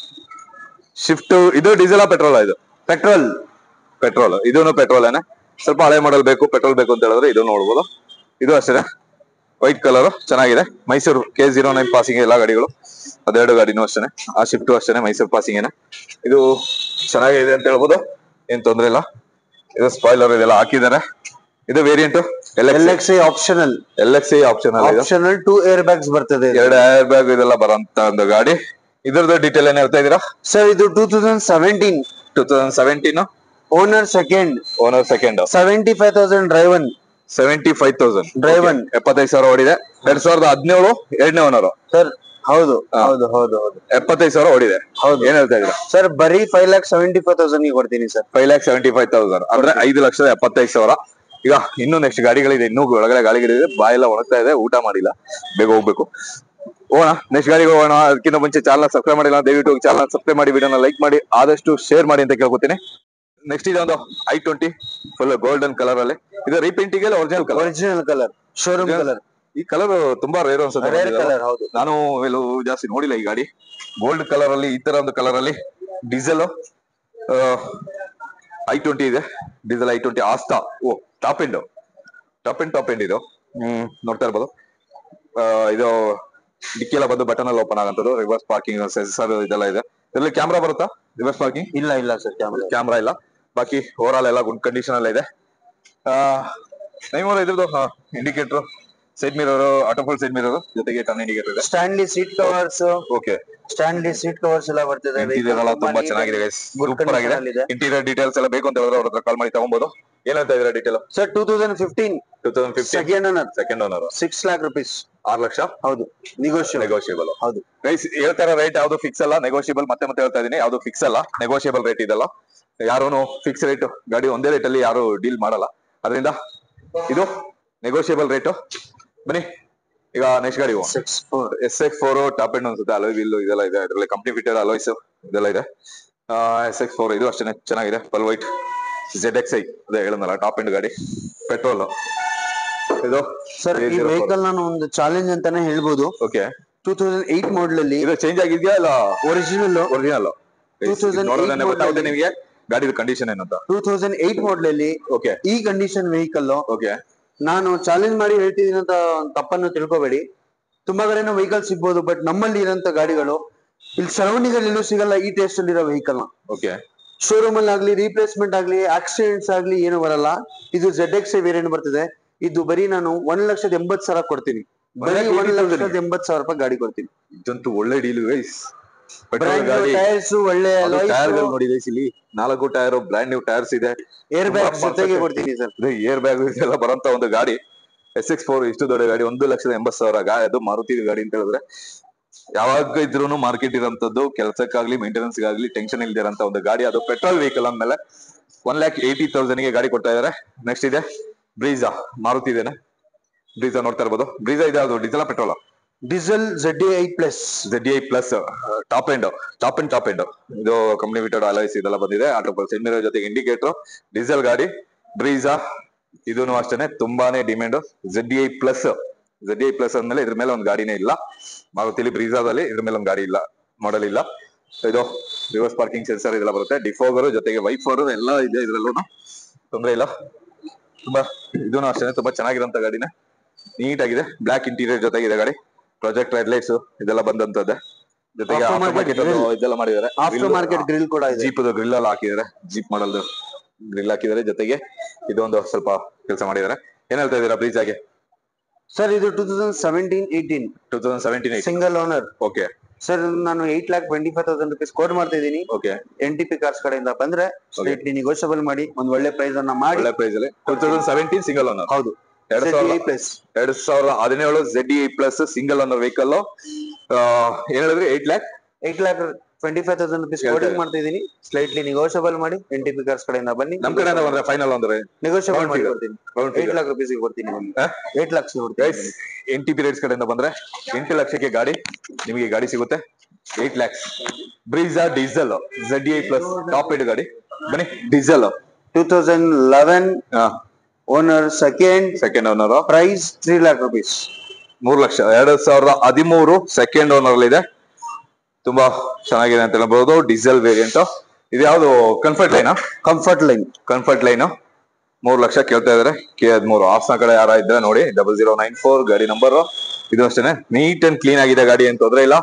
ಶಿಫ್ಟ್ ಇದು ಡೀಸೆಲ್ ಪೆಟ್ರೋಲ್? ಇದು ಪೆಟ್ರೋಲ್. ಪೆಟ್ರೋಲ್ ಇದೂನು ಪೆಟ್ರೋಲ್ ಏನೆ, ಸ್ವಲ್ಪ ಹಳೆ ಮಾಡಲ್ ಬೇಕು, ಪೆಟ್ರೋಲ್ ಬೇಕು ಅಂತ ಹೇಳಿದ್ರೆ ಇದು ನೋಡ್ಬೋದು. ಇದು ಅಷ್ಟೇ, ವೈಟ್ ಕಲರ್ ಚೆನ್ನಾಗಿದೆ. Mysuru K zero nine passing ಎಲ್ಲ ಗಾಡಿಗಳು, ಅದೆರಡು ಗಾಡಿನೂ ಅಷ್ಟೇ. ಆ ಶಿಫ್ಟ್ ಅಷ್ಟೇ ಮೈಸೂರು ಪಾಸಿಂಗ್ ಏನೆ. ಇದು ಚೆನ್ನಾಗಿದೆ ಅಂತ ಹೇಳ್ಬೋದು, ಏನ್ ತೊಂದ್ರೆ ಇಲ್ಲ. ಇದು ಸ್ಪಾಯ್ಲರ್ ಇದೆಲ್ಲ ಹಾಕಿದ್ದಾರೆ. ಇದು variant L X I optional. L X I optional optional two air bags ಬರ್ತದೆ, ಎರಡು ಏರ್ ಬ್ಯಾಗ್ ಇದೆಲ್ಲ ಬರೋಂತ ಒಂದು ಗಾಡಿ. ಇದ್ರದ್ದು ಡೀಟೇಲ್ ಏನ್ ಹೇಳ್ತಾ ಇದೀರಾ ಸರ್? ಇದು two thousand seventeen two thousand seventeen owner second. Owner second. Seventy five thousand driven. Seventy five thousand driven. ಎಪ್ಪತ್ತೈದು ಸಾವಿರ ಓಡಿದೆ. ಎರಡ್ ಸಾವಿರದ ಹದಿನೇಳು ಎರಡನೇ ಓನರ್ ಸರ್. ಹೌದು ಹೌದು ಹೌದು ಹೌದು ಎಪ್ಪತ್ತೈದು ಸಾವಿರ ಓಡಿದೆ. ಹೌದು. ಏನ್ ಹೇಳ್ತಾ ಇದ್ದೀರಾ ಸರ್? ಬರೀ five lakh seventy five thousand ಕೊಡ್ತೀನಿ sir. Five lakh seventy five thousand ಅಂದ್ರೆ ಐದು ಲಕ್ಷದ ಎಪ್ಪತ್ತೈದು ಸಾವಿರ. ಈಗ ಇನ್ನು ನೆಕ್ಸ್ಟ್ ಗಾಡಿಗಳಿದೆ, ಇನ್ನೂ ಒಳಗಡೆ ಗಾಡಿಗಳಿದೆ. ಬಾಯೆಲ್ಲ ಒಣಗ್ತಾ ಇದೆ, ಊಟ ಮಾಡಿಲ್ಲ, ಬೇಗ ಹೋಗ್ಬೇಕು. ಹೋಗೋಣ ನೆಕ್ಸ್ಟ್ ಗಾಡಿಗೆ ಹೋಗೋಣ. ಅದಕ್ಕಿಂತ ಮುಂಚೆ ಚಾನಲ್ ಸಬ್ಸ್ಕ್ರೈಬ್ ಮಾಡಿಲ್ಲ ದಯವಿಟ್ಟು ಚಾನಲ್ ಸಬ್ಸ್ಕ್ರೈಬ್ ಮಾಡಿ, ವಿಡಿಯೋನ ಲೈಕ್ ಮಾಡಿ, ಆದಷ್ಟು ಶೇರ್ ಮಾಡಿ ಅಂತ ಕೇಳ್ಕೊತೀನಿ. ನೆಕ್ಸ್ಟ್ ಇದೆ ಒಂದು I twenty full golden colour ಅಲ್ಲಿ. ಇದು ರೀಪೇಂಟಿಂಗ್ ಎಲ್ಲ original colour. Original colour, showroom colour. ಈ ಕಲರ್ ತುಂಬಾ ರೇರ್ ಅನ್ಸುತ್ತೆ, ರೇರ್ ಕಲರ್. ಹೌದು. ನಾನು ಎಲ್ಲೂ ಜಾಸ್ತಿ ನೋಡಿಲ್ಲ ಈ ಗಾಡಿ. ಗೋಲ್ಡ್ ಕಲರ್ ಅಲ್ಲಿ, ಈ ತರ ಒಂದು ಕಲರ್ ಅಲ್ಲಿ ಡೀಸೆಲ್ ಐ ಟ್ವೆಂಟಿ ಇದೆ. ಡೀಸೆಲ್ ಐ ಟ್ವೆಂಟಿ ಆಸ್ತಾ. ಓ top end top end top end ಇದು. ಹ್ಮ್ ನೋಡ್ತಾ ಇರ್ಬೋದು. ಇದು ಡಿಕ್ಕಿ ಎಲ್ಲ ಬಂದು ಬಟನ್ ಅಲ್ಲಿ ಓಪನ್ ಆಗಂತದ್ದು. ರಿವರ್ಸ್ ಪಾರ್ಕಿಂಗ್ ಸೆನ್ಸರ್ ಇದೆಲ್ಲ ಇದೆ. ಇದರಲ್ಲಿ ಕ್ಯಾಮ್ರಾ ಬರುತ್ತಾ? ರಿವರ್ಸ್ ಪಾರ್ಕಿಂಗ್ ಇಲ್ಲ ಇಲ್ಲ ಸರ್, ಕ್ಯಾಮ್ರಾ ಕ್ಯಾಮ್ರಾ ಇಲ್ಲ. ಬಾಕಿ ಓವರ್ ಆಲ್ ಎಲ್ಲ ಗುಡ್ ಕಂಡೀಷನ್ ಅಲ್ಲ ಇದೆ. ನೈಮೂರ ಇದ್ರದ್ದು indicator, side mirror, auto full side mirror ಜೊತೆಗೆ ಟರ್ನ್ ಇಂಡಿಕೇಟರ್ ಇದೆ. Stanley seat covers. Okay, Stanley seat covers ಎಲ್ಲ ಬರ್ತದೆ. ಇಂಟೀರಿಯರ್ ಎಲ್ಲ ತುಂಬಾ ಚೆನ್ನಾಗಿದೆ, ಸೂಪರ್ ಆಗಿದೆ. ಇಂಟೀರಿಯರ್ ಡೀಟೇಲ್ಸ್ ಎಲ್ಲ ಬೇಕು ಅಂತ ಹೇಳಿದ್ರೆ ಅವ್ರ ಹತ್ರ ಕಾಲ್ ಮಾಡಿ ತಗೊಬಹುದು. ಏನ್ ಹೇಳ್ತಾ ಇದ್ದೀರಾ detail? Sir two thousand fifteen two thousand fifteen second owner. Second owner. Six lakh rupees. ಆರು ಲಕ್ಷ. ಹೌದು. ನೆಗೋಷಿಯಬಲ್. ನೆಗೋಷಿಯಬಲ್. ಹೌದು. ಗೈಸ್ ಹೇಳ್ತಾರ ರೇಟ್ ಯಾವ್ದು ಫಿಕ್ಸ್ ಅಲ್ಲ, ನೆಗೋಷಿಯಬಲ್. ಮತ್ತೆ ಮತ್ತೆ ಹೇಳ್ತಾ ಇದೀನಿ, ಯಾವ್ದು ಫಿಕ್ಸ್ ಅಲ್ಲ, ನೆಗೋಷಿಯಬಲ್ ರೇಟ್ ಇದಲ್ಲ. ಯಾರು ಫಿಕ್ಸ್ ರೇಟ್ ಗಾಡಿ ಒಂದೇ ರೇಟ್ ಅಲ್ಲಿ ಯಾರು ಡೀಲ್ ಮಾಡಲ್ಲ. ಅದರಿಂದ ಇದು ನೆಗೋಷಿಯಬಲ್ ರೇಟ್. ಬನ್ನಿ ಈಗ ನೆಕ್ಸ್ಟ್ ಗಾಡಿ S X four top end ಅನ್ಸುತ್ತೆ. ಅಲೋಯ್ ವೀಲ್ ಇದೆಲ್ಲ ಇದೆ, ಅದರಲ್ಲಿ ಕಂಪ್ನಿ ಫಿಟೆಡ್ ಅಲೋಯ್ಸ್ ಇದೆಲ್ಲ ಇದೆ. ಎಸ್ ಎಕ್ಸ್ ಫೋರ್ ಇದು ಅಷ್ಟೇ ಚೆನ್ನಾಗಿದೆ. ಪಲ್ ವೈಟ್ ಜೆಡ್ ಎಕ್ಸ್ ಐ ಅದೇ ಹೇಳೋದಲ್ಲ, ಟಾಪ್ ಎಂಡ್ ಗಾಡಿ, ಪೆಟ್ರೋಲ್ ಇದು. ಸರ್ ಈ ವೆಹಿಕಲ್ ನಾನು ಒಂದು ಚಾಲೆಂಜ್ ಅಂತಾನೆ ಹೇಳ್ಬೋದು. Okay, two thousand eight model ಅಲ್ಲಿ. ಇದು ಚೇಂಜ್ ಆಗಿದ್ಯಾ ಇಲ್ಲ ಒರಿಜಿನಲ್? ಒರಿಜಿನಲ್. ಗೊತ್ತಾಗುತ್ತೆ ನಿಮಗೆ ಗಾಡಿ ಕಂಡೀಷನ್ ಏನಂತ. ಟೂ ತೌಸಂಡ್ ಏಟ್ ಮಾಡಲ್ ಅಲ್ಲಿ ಓಕೆ, ಈ ಕಂಡೀಷನ್ ವೆಹಿಕಲ್. ಓಕೆ, ನಾನು ಚಾಲೆಂಜ್ ಮಾಡಿ ಹೇಳ್ತಿದ್ದೀನಿ ಅಂತ ತಪ್ಪನ್ನು ತಿಳ್ಕೊಬೇಡಿ. ತುಂಬಾ ಕಡೆನೂ ವೆಹಿಕಲ್ ಸಿಗ್ಬೋದು, ಬಟ್ ನಮ್ಮಲ್ಲಿ ಇರೋಂತ ಗಾಡಿಗಳು ಇಲ್ಲಿ ಸರೌಂಡಿಂಗ್ ಅಲ್ಲಿ ಎಲ್ಲೂ ಸಿಗಲ್ಲ ಈ ಟೇಸ್ಟ್ ಅಲ್ಲಿ ಇರೋ ವೆಹಿಕಲ್ ನ. ಓಕೆ, ಶೋರೂಮ್ ಅಲ್ಲಿ ಆಗ್ಲಿ, ರೀಪ್ಲೇಸ್ಮೆಂಟ್ ಆಗ್ಲಿ, ಆಕ್ಸಿಡೆಂಟ್ಸ್ ಆಗ್ಲಿ ಏನು ಬರಲ್ಲ. ಇದು ಜೆಡ್ ಎಕ್ಸ್ ವೇರಿಯಂಟ್ ಬರ್ತದೆ. ಇದು ಬರೀ ನಾನು ಒಂದ್ ಲಕ್ಷದ ಎಂಬತ್ ಸಾವಿರ ಕೊಡ್ತೀನಿ. ಬರೀ ಒಂದ್ ಲಕ್ಷದ ಎಂಬತ್ ಸಾವಿರ ರೂಪಾಯಿ ಗಾಡಿ ಕೊಡ್ತೀನಿ. ಇದಂತೂ ಒಳ್ಳೆ ಡೀಲ್ ಗೈಸ್. ಟೈರ್ಸ್ ಒಳ್ಳೆ ನೋಡಿ ಗೈಸ್, ಇಲ್ಲಿ ನಾಲ್ಕು ಟೈರ್ ಬ್ರ್ಯಾಂಡ್ ನ್ಯೂ ಟೈರ್ಸ್ ಇದೆ. ಏರ್ ಬ್ಯಾಗ್ ಜೊತೆಗೆ ಕೊಡ್ತೀನಿ ಸರ್. ಏರ್ ಬ್ಯಾಗ್ ಎಲ್ಲ ಬರೋಂತ ಒಂದು ಗಾಡಿ ಎಸ್ ಎಕ್ಸ್ ಫೋರ್. ಇಷ್ಟು ದೊಡ್ಡ ಗಾಡಿ, ಒಂದು ಲಕ್ಷದ ಎಂಬತ್ ಸಾವಿರ ಗಾಡಿ. ಅದು ಮಾರುತಿ ಗಾಡಿ ಅಂತ ಹೇಳಿದ್ರೆ ಯಾವಾಗ ಇದ್ರೂ ಮಾರ್ಕೆಟ್ ಇರೋಂಥದ್ದು, ಕೆಲಸಕ್ಕಾಗ್ಲಿ ಮೇಂಟೆನೆನ್ಸ್ ಗಾಗ್ಲಿ ಟೆನ್ಷನ್ ಇಲ್ದಿರಂತ ಒಂದು ಗಾಡಿ. ಅದು ಪೆಟ್ರೋಲ್ ವೆಹಿಕಲ್ ಅಂದ್ಮೇಲೆ ಒನ್ ಲ್ಯಾಕ್ ಏಯ್ಟಿ ತೌಸಂಡ್ ಗೆ ಗಾಡಿ ಕೊಡ್ತಾ ಇದಾರೆ. ನೆಕ್ಸ್ಟ್ ಇದೆ ಬ್ರೀಜಾ, ಮಾರುತಿ ಇದೇನೆ. ಬ್ರೀಜಾ ನೋಡ್ತಾ ಇರ್ಬೋದು. ಬ್ರೀಜಾ ಇದೆ, ಅದು diesel petrol? Diesel Z I plus. Z I plus top end top end top end ಇದು ಕಂಪ್ನಿ ಫಿಟೆಡ್ ಅಲಾಯ್ಸ್ ಇದೆಲ್ಲ ಬಂದಿದೆ. ಆಟೋ ಸೆಡ್ ಮಿರರ್ ಜೊತೆಗೆ ಇಂಡಿಕೇಟರ್, ಡೀಸೆಲ್ ಗಾಡಿ ಬ್ರೀಜಾ. ಇದೂನು ಅಷ್ಟೇನೆ ತುಂಬಾನೇ demand. Z I plus Z I plus ಅಂದ್ಮೇಲೆ ಇದ್ರ ಮೇಲೆ ಒಂದು ಗಾಡಿನೇ ಇಲ್ಲ ಮಾರುತಿಲಿ. ಬ್ರೀಜಾದಲ್ಲಿ ಇದ್ರ ಮೇಲೆ ಒಂದು ಗಾಡಿ ಇಲ್ಲ, ಮಾಡೆಲ್ ಇಲ್ಲ. ಇದು ರಿವರ್ಸ್ ಪಾರ್ಕಿಂಗ್ ಸೆನ್ಸರ್ ಇದೆಲ್ಲ ಬರುತ್ತೆ. ಡಿಫೋಗರ್ ಜೊತೆಗೆ ವೈಫರ್ ಎಲ್ಲ ಇದೆ ಇದ್ರಲ್ಲೂ, ತೊಂದರೆ ಇಲ್ಲ. ತುಂಬಾ ಇದೂನು ಅಷ್ಟೇನೆ ತುಂಬಾ ಚೆನ್ನಾಗಿರೋಂತ ಗಾಡಿನೇ, ನೀಟ್ ಆಗಿದೆ. ಬ್ಲಾಕ್ ಇಂಟೀರಿಯರ್ ಜೊತೆಗಿದೆ ಗಾಡಿ. ಪ್ರಾಜೆಕ್ಟ್ ರೆಡ್ ಲೈಟ್ಸ್ ಇದೆಲ್ಲ ಬಂದಂತದ್ದೆ. ಜೊತೆಗೆ ಇದೆಲ್ಲ ಮಾಡಿದ್ದಾರೆ. ಆಫ್ಟರ್ ಮಾರ್ಕೆಟ್ ಗ್ರಿಲ್ ಕೂಡ ಇದೆ. ಜೀಪ್ ಗ್ರಿಲ್ ಎಲ್ಲ ಹಾಕಿದ್ದಾರೆ, ಜೀಪ್ ಮಾಡಲ್ ಗ್ರಿಲ್ ಹಾಕಿದ್ದಾರೆ. ಜೊತೆಗೆ ಇದೊಂದು ಸ್ವಲ್ಪ ಕೆಲಸ ಮಾಡಿದ್ದಾರೆ. ಏನ್ ಹೇಳ್ತಾ ಇದೀರಾ ಬ್ರೀಜಾಗೆ? ಸರ್ ಇದು two thousand seventeen eighteen two thousand seventeen single owner. Okay sir ನಾನು eight lakh twenty five thousand rupees quote ಮಾಡ್ತಾ ಇದ್ದೀನಿ. Okay N T P cars ಕಡೆಯಿಂದ ಬಂದ್ರೆ ಸ್ಲೈಟ್ಲಿ ನೆಗೋಷಿಯಬಲ್ ಮಾಡಿ ಒಂದ್ ಒಳ್ಳೆ ಪ್ರೈಸ್ ಅನ್ನ ಮಾಡಿ. ಒಳ್ಳೆ ಪ್ರೈಸ್ ಅಲ್ಲಿ two thousand seventeen single owner. ಹೌದು, ಎರಡ್ ಸಾವಿರದ ಪ್ಲಸ್ ಎರಡ್ ಸಾವಿರದ ಹದಿನೇಳು Z E plus single owner vehicle. ಏನ್ ಹೇಳಿದ್ರಿ? Eight lakh eight lakh twenty five thousand rupees quoting ಮಾಡ್ತಾ ಇದೀನಿ. ಸ್ಲೈಟ್ಲಿ ನೆಗೋಷಿಯಬಲ್ ಮಾಡಿ ಎನ್ ಟಿ ಪಿ ಕಾರ್ಸ್ ಕಡೆಯಿಂದ ಬನ್ನಿ. ನಮ್ ಕಡೆಯಿಂದ ಬಂದ್ರೆ ಫೈನಲ್ ಅಂದ್ರೆ ನೆಗೋಷಿಯಬಲ್ ಮಾಡಿ ಕೊಡ್ತೀನಿ. ಏಟ್ ಲಾಕ್ ರುಪೀಸ್ ಕೊಡ್ತೀನಿ. Eight lakhs N T P rates ಕಡೆಯಿಂದ ಬಂದ್ರೆ ಎಂಟು ಲಕ್ಷಕ್ಕೆ ಗಾಡಿ ನಿಮಗೆ ಗಾಡಿ ಸಿಗುತ್ತೆ. Eight lakhs Brezza diesel Z I plus top end ಗಾಡಿ. ಬನ್ನಿ diesel two thousand eleven owner second second owner. Price three lakh rupees. ಮೂರು ಲಕ್ಷ. ಎರಡ್ ಸಾವಿರದ ಹದಿಮೂರು ಸೆಕೆಂಡ್ ಓನರ್ ಇದೆ. ತುಂಬಾ ಚೆನ್ನಾಗಿದೆ ಅಂತ ಹೇಳ್ಬಹುದು. ಡೀಸೆಲ್ ವೇರಿಯಂಟ್ ಇದು. ಯಾವ್ದು? Comfort line. Comfort line comfort line ಮೂರು ಲಕ್ಷ ಕೇಳ್ತಾ ಇದಾರೆ. ಕೆ ಹದಿಮೂರು ಹಾಸನ ಕಡೆ ಯಾರ ಇದ್ರೆ ನೋಡಿ. ಡಬಲ್ ಜೀರೋ ನೈನ್ ಫೋರ್ ಗಾಡಿ ನಂಬರ್. ಇದು ಅಷ್ಟೇನೆ ನೀಟ್ ಅಂಡ್ ಕ್ಲೀನ್ ಆಗಿದೆ ಗಾಡಿ, ಅಂತ ತೊಂದ್ರೆ ಇಲ್ಲ.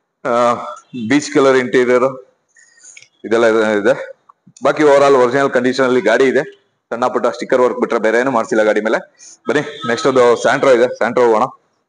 ಬೀಚ್ ಕಲರ್ ಇಂಟೀರಿಯರ್ ಇದೆಲ್ಲ ಇದೆ. ಬಾಕಿ ಓವರ್ ಆಲ್ ಒರಿಜಿನಲ್ ಕಂಡೀಷನ್ ಅಲ್ಲಿ ಗಾಡಿ ಇದೆ. ಸಣ್ಣ ಪುಟ್ಟ ಸ್ಟಿಕ್ಕರ್ ವರ್ಕ್ ಬಿಟ್ರೆ ಬೇರೆ ಏನು ಮಾಡ್ಸಿಲ್ಲ ಗಾಡಿ ಮೇಲೆ. ಬನ್ನಿ ನೆಕ್ಸ್ಟ್ ಒಂದು ಸ್ಯಾಂಟ್ರೋ ಇದೆ. ಸ್ಯಾಂಟ್ರೋ ಹೋಗೋಣ.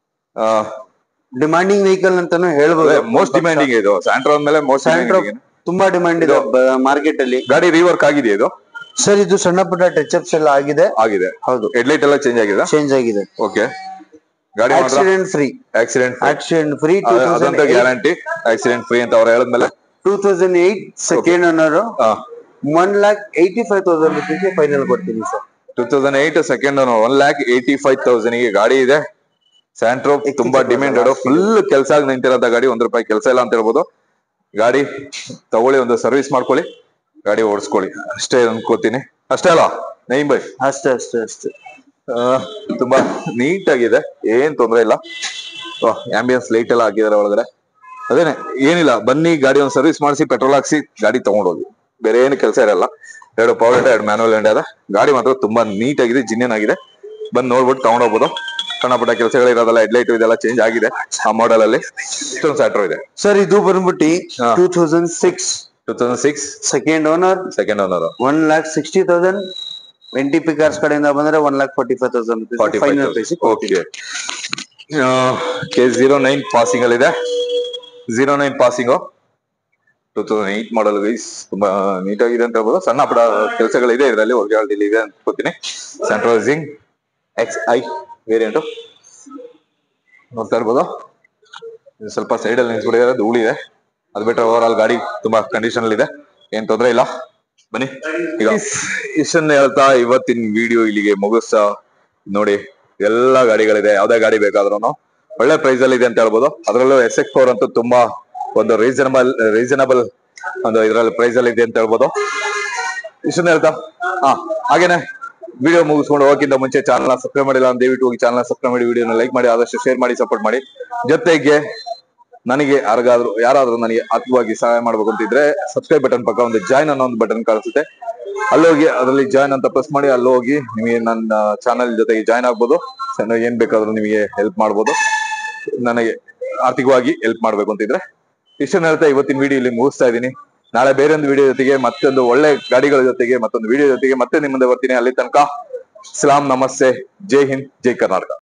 ಡಿಮಾಂಡಿಂಗ್ ವೆಹಿಕಲ್ ಅಂತಾನು ಹೇಳ್ಬೋದು. ಮೋಸ್ಟ್ ಡಿಮ್ಯಾಂಡಿಂಗ್ ಇದು ಸ್ಯಾಂಟ್ರೋ ಅಂದ್ಮೇಲೆ. ಮೋಸ್ಟ್ ಸ್ಯಾಂಟ್ರೋ ತುಂಬಾ ಡಿಮ್ಯಾಂಡ್ ಇದೆ ಮಾರ್ಕೆಟ್ ಅಲ್ಲಿ. ಗಾಡಿ ರೀವರ್ಕ್ ಆಗಿದೆ ಇದು. ಸರ್ ಇದು ಸಣ್ಣ ಪುಟ್ಟ ಟಚ್ ಅಪ್ಸ್ ಎಲ್ಲ ಆಗಿದೆ. ಆಗಿದೆ. ಹೌದು. ಹೆಡ್ಲೈಟ್ ಎಲ್ಲ ಚೇಂಜ್ ಆಗಿದೆ. ಚೇಂಜ್ ಆಗಿದೆ. ಓಕೆ. ಗಾಡಿ accident free. Accident accident free. ಅದಂತ ಗ್ಯಾರಂಟಿ. ಆಕ್ಸಿಡೆಂಟ್ ಫ್ರೀ ಅಂತ ಅವ್ರು ಹೇಳಿದ್ಮೇಲೆ two thousand eight second owner one lakh eighty five thousand rupees final ಕೊಡ್ತೀನಿ sir. Two thousand eight second owner one lakh eighty five thousand ಗೆ ಗಾಡಿ ಇದೆ. ಸ್ಯಾಂಟ್ರೋ ತುಂಬಾ ಡಿಮ್ಯಾಂಡೆಡ್. ಫುಲ್ ಕೆಲಸ ಆಗಿ ನಿಂತಿರೋಂತ ಗಾಡಿ. ಒಂದ್ ರೂಪಾಯಿ ಕೆಲಸ ಇಲ್ಲ ಅಂತ ಹೇಳ್ಬೋದು. ಗಾಡಿ ತಗೊಳ್ಳಿ, ಒಂದು ಸರ್ವಿಸ್ ಮಾಡ್ಕೊಳ್ಳಿ, ಗಾಡಿ ಓಡಿಸ್ಕೊಳ್ಳಿ ಅಷ್ಟೇ ಅನ್ಕೋತೀನಿ. ಅಷ್ಟೇ ಅಲ್ಲ ನೈನ್ ಬೈ? ಅಷ್ಟೇ ಅಷ್ಟೇ ಅಷ್ಟೇ. ತುಂಬಾ ನೀಟ್ ಆಗಿದೆ, ಏನ್ ತೊಂದ್ರೆ ಇಲ್ಲ. ಆಂಬಿಯನ್ಸ್ ಲೈಟ್ ಎಲ್ಲ ಹಾಕಿದಾರೆ ಒಳಗಡೆ. ಅದೇನೆ ಏನಿಲ್ಲ, ಬನ್ನಿ ಗಾಡಿ ಒಂದು ಸರ್ವಿಸ್ ಮಾಡಿಸಿ, ಪೆಟ್ರೋಲ್ ಹಾಕ್ಸಿ ಗಾಡಿ ತಗೊಂಡೋಗಿ. ಬೇರೆ ಏನು ಕೆಲಸ ಇರಲ್ಲ. ಎರಡು ಪವರ್ ವಿಂಡೋ, ಎರಡು ಮ್ಯಾನುವಲ್ ವಿಂಡೋ ಅದ. ಗಾಡಿ ಮಾತ್ರ ತುಂಬಾ ನೀಟ್ ಆಗಿದೆ, ಜಿನ್ನೇನ್ ಆಗಿದೆ. ಬಂದ್ ನೋಡ್ಬಿಟ್ಟು ತಗೊಂಡೋಗ್ಬೋದು. ಸಣ್ಣ ಪುಟ್ಟ ಕೆಲಸಗಳಿರೋದಲ್ಲ, ಹೆಡ್ಲೈಟ್ ಇದೆಲ್ಲ ಚೇಂಜ್ ಆಗಿದೆ ಆ ಮಾಡೆಲ್ ಅಲ್ಲಿ. ಇಷ್ಟೊಂದು ಸ್ಯಾಟ್ರೋ ಇದೆ ಸರ್. ಇದು ಬಂದ್ಬಿಟ್ಟು two thousand six two thousand six second owner. Second owner one lakh sixty thousand. N T P cars ಕಡೆಯಿಂದ ಬಂದ್ರೆ one lakh forty five thousand final price. Okay. K zero nine passing ಅಲ್ಲಿ ಇದೆ. Zero nine passing two thousand eight model guys. ತುಂಬಾ neat ಆಗಿದೆ ಅಂತ ಹೇಳ್ಬೋದು. ಸಣ್ಣ ಪುಟ್ಟ ಕೆಲಸಗಳಿದೆ ಇದರಲ್ಲಿ, ಒರಿಜಿನಾಲಿಟಿ ಇದೆ ಅಂತ ಗೊತ್ತೀನಿ. ಸೆಂಟ್ರೈಸಿಂಗ್ ಎಕ್ಸ್ ಐ ವೇರಿಯಂಟ್ ನೋಡ್ತಾ ಇರ್ಬೋದು. ಸ್ವಲ್ಪ ಸೈಡ್ ಅಲ್ಲಿ ನಿಲ್ಸ್ಬಿಟ್ಟಿದ್ದಾರೆ, ಧೂಳಿ ಇದೆ. ಅದು ಬಿಟ್ಟರೆ ಓವರ್ ಆಲ್ ಗಾಡಿ ತುಂಬಾ ಕಂಡೀಷನ್ ಅಲ್ಲಿ ಇದೆ, ಏನ್ ತೊಂದರೆ ಇಲ್ಲ. ಬನ್ನಿ ಈಗ ಇಷ್ಟನ್ನ ಹೇಳ್ತಾ ಇವತ್ತಿನ ವಿಡಿಯೋ ಇಲ್ಲಿಗೆ ಮುಗಿಸ್ತಾ. ನೋಡಿ ಎಲ್ಲಾ ಗಾಡಿಗಳಿದೆ, ಯಾವ್ದೇ ಗಾಡಿ ಬೇಕಾದ್ರೂ ಒಳ್ಳೆ ಪ್ರೈಸ್ ಅಲ್ಲಿ ಇದೆ ಅಂತ ಹೇಳ್ಬೋದು. ಅದರಲ್ಲೂ ಎಸ್ ಎಕ್ಸ್ ಫೋರ್ ಅಂತೂ ತುಂಬಾ ಒಂದು ರೀಸನಬಲ್ ರೀಸನಬಲ್ ಒಂದು ಇದ್ರಲ್ಲಿ ಪ್ರೈಸ್ ಅಲ್ಲಿ ಇದೆ ಅಂತ ಹೇಳ್ಬೋದು. ಇಷ್ಟನ್ನ ಹೇಳ್ತಾ ಹಾ ಹಾಗೇನೆ ವಿಡಿಯೋ ಮುಗಿಸ್ಕೊಂಡು ಹೋಗಿಂತ ಮುಂಚೆ ಚಾನಲ್ ಸಬ್ಸ್ಕ್ರೈಬ್ ಮಾಡಿಲ್ಲ ಅಂತ ದಯವಿಟ್ಟು ಹೋಗಿ ಚಾನಲ್ ಸಬ್ಸ್ಕ್ರೈಬ್ ಮಾಡಿ, ವಿಡಿಯೋನ ಲೈಕ್ ಮಾಡಿ, ಆದಷ್ಟು ಶೇರ್ ಮಾಡಿ, ಸಪೋರ್ಟ್ ಮಾಡಿ. ಜೊತೆಗೆ ನನಗೆ ಯಾರಿಗಾದ್ರೂ ಯಾರಾದ್ರೂ ನನಗೆ ಆತ್ಮವಾಗಿ ಸಹಾಯ ಮಾಡ್ಬೇಕು ಅಂತಿದ್ರೆ ಸಬ್ಸ್ಕ್ರೈಬ್ ಬಟನ್ ಪಕ್ಕ ಒಂದು ಜಾಯ್ನ್ ಅನ್ನೋ ಒಂದು ಬಟನ್ ಕಾಣಿಸುತ್ತೆ, ಅಲ್ಲೋಗಿ ಅದರಲ್ಲಿ ಜಾಯ್ನ್ ಅಂತ ಪ್ರೆಸ್ ಮಾಡಿ. ಅಲ್ಲೋಗಿ ನಿಮಗೆ ನನ್ನ ಚಾನಲ್ ಜೊತೆಗೆ ಜಾಯ್ನ್ ಆಗ್ಬೋದು. ಏನ್ ಬೇಕಾದ್ರೂ ನಿಮಗೆ ಹೆಲ್ಪ್ ಮಾಡ್ಬೋದು, ನನಗೆ ಆರ್ಥಿಕವಾಗಿ ಹೆಲ್ಪ್ ಮಾಡ್ಬೇಕು ಅಂತಿದ್ರೆ. ಇಷ್ಟನ್ನ ಹೇಳ್ತಾ ಇವತ್ತಿನ ವಿಡಿಯೋ ಇಲ್ಲಿ ಮುಗಿಸ್ತಾ ಇದ್ದೀನಿ. ನಾಳೆ ಬೇರೆ ಒಂದು ವಿಡಿಯೋ ಜೊತೆಗೆ, ಮತ್ತೊಂದು ಒಳ್ಳೆ ಗಾಡಿಗಳ ಜೊತೆಗೆ, ಮತ್ತೊಂದು ವಿಡಿಯೋ ಜೊತೆಗೆ ಮತ್ತೆ ನಿಮ್ಮ ಮುಂದೆ ಬರ್ತೀನಿ. ಅಲ್ಲಿ ತನಕ ಸಲಾಂ, ನಮಸ್ತೆ, ಜೈ ಹಿಂದ್, ಜೈ ಕರ್ನಾಟಕ.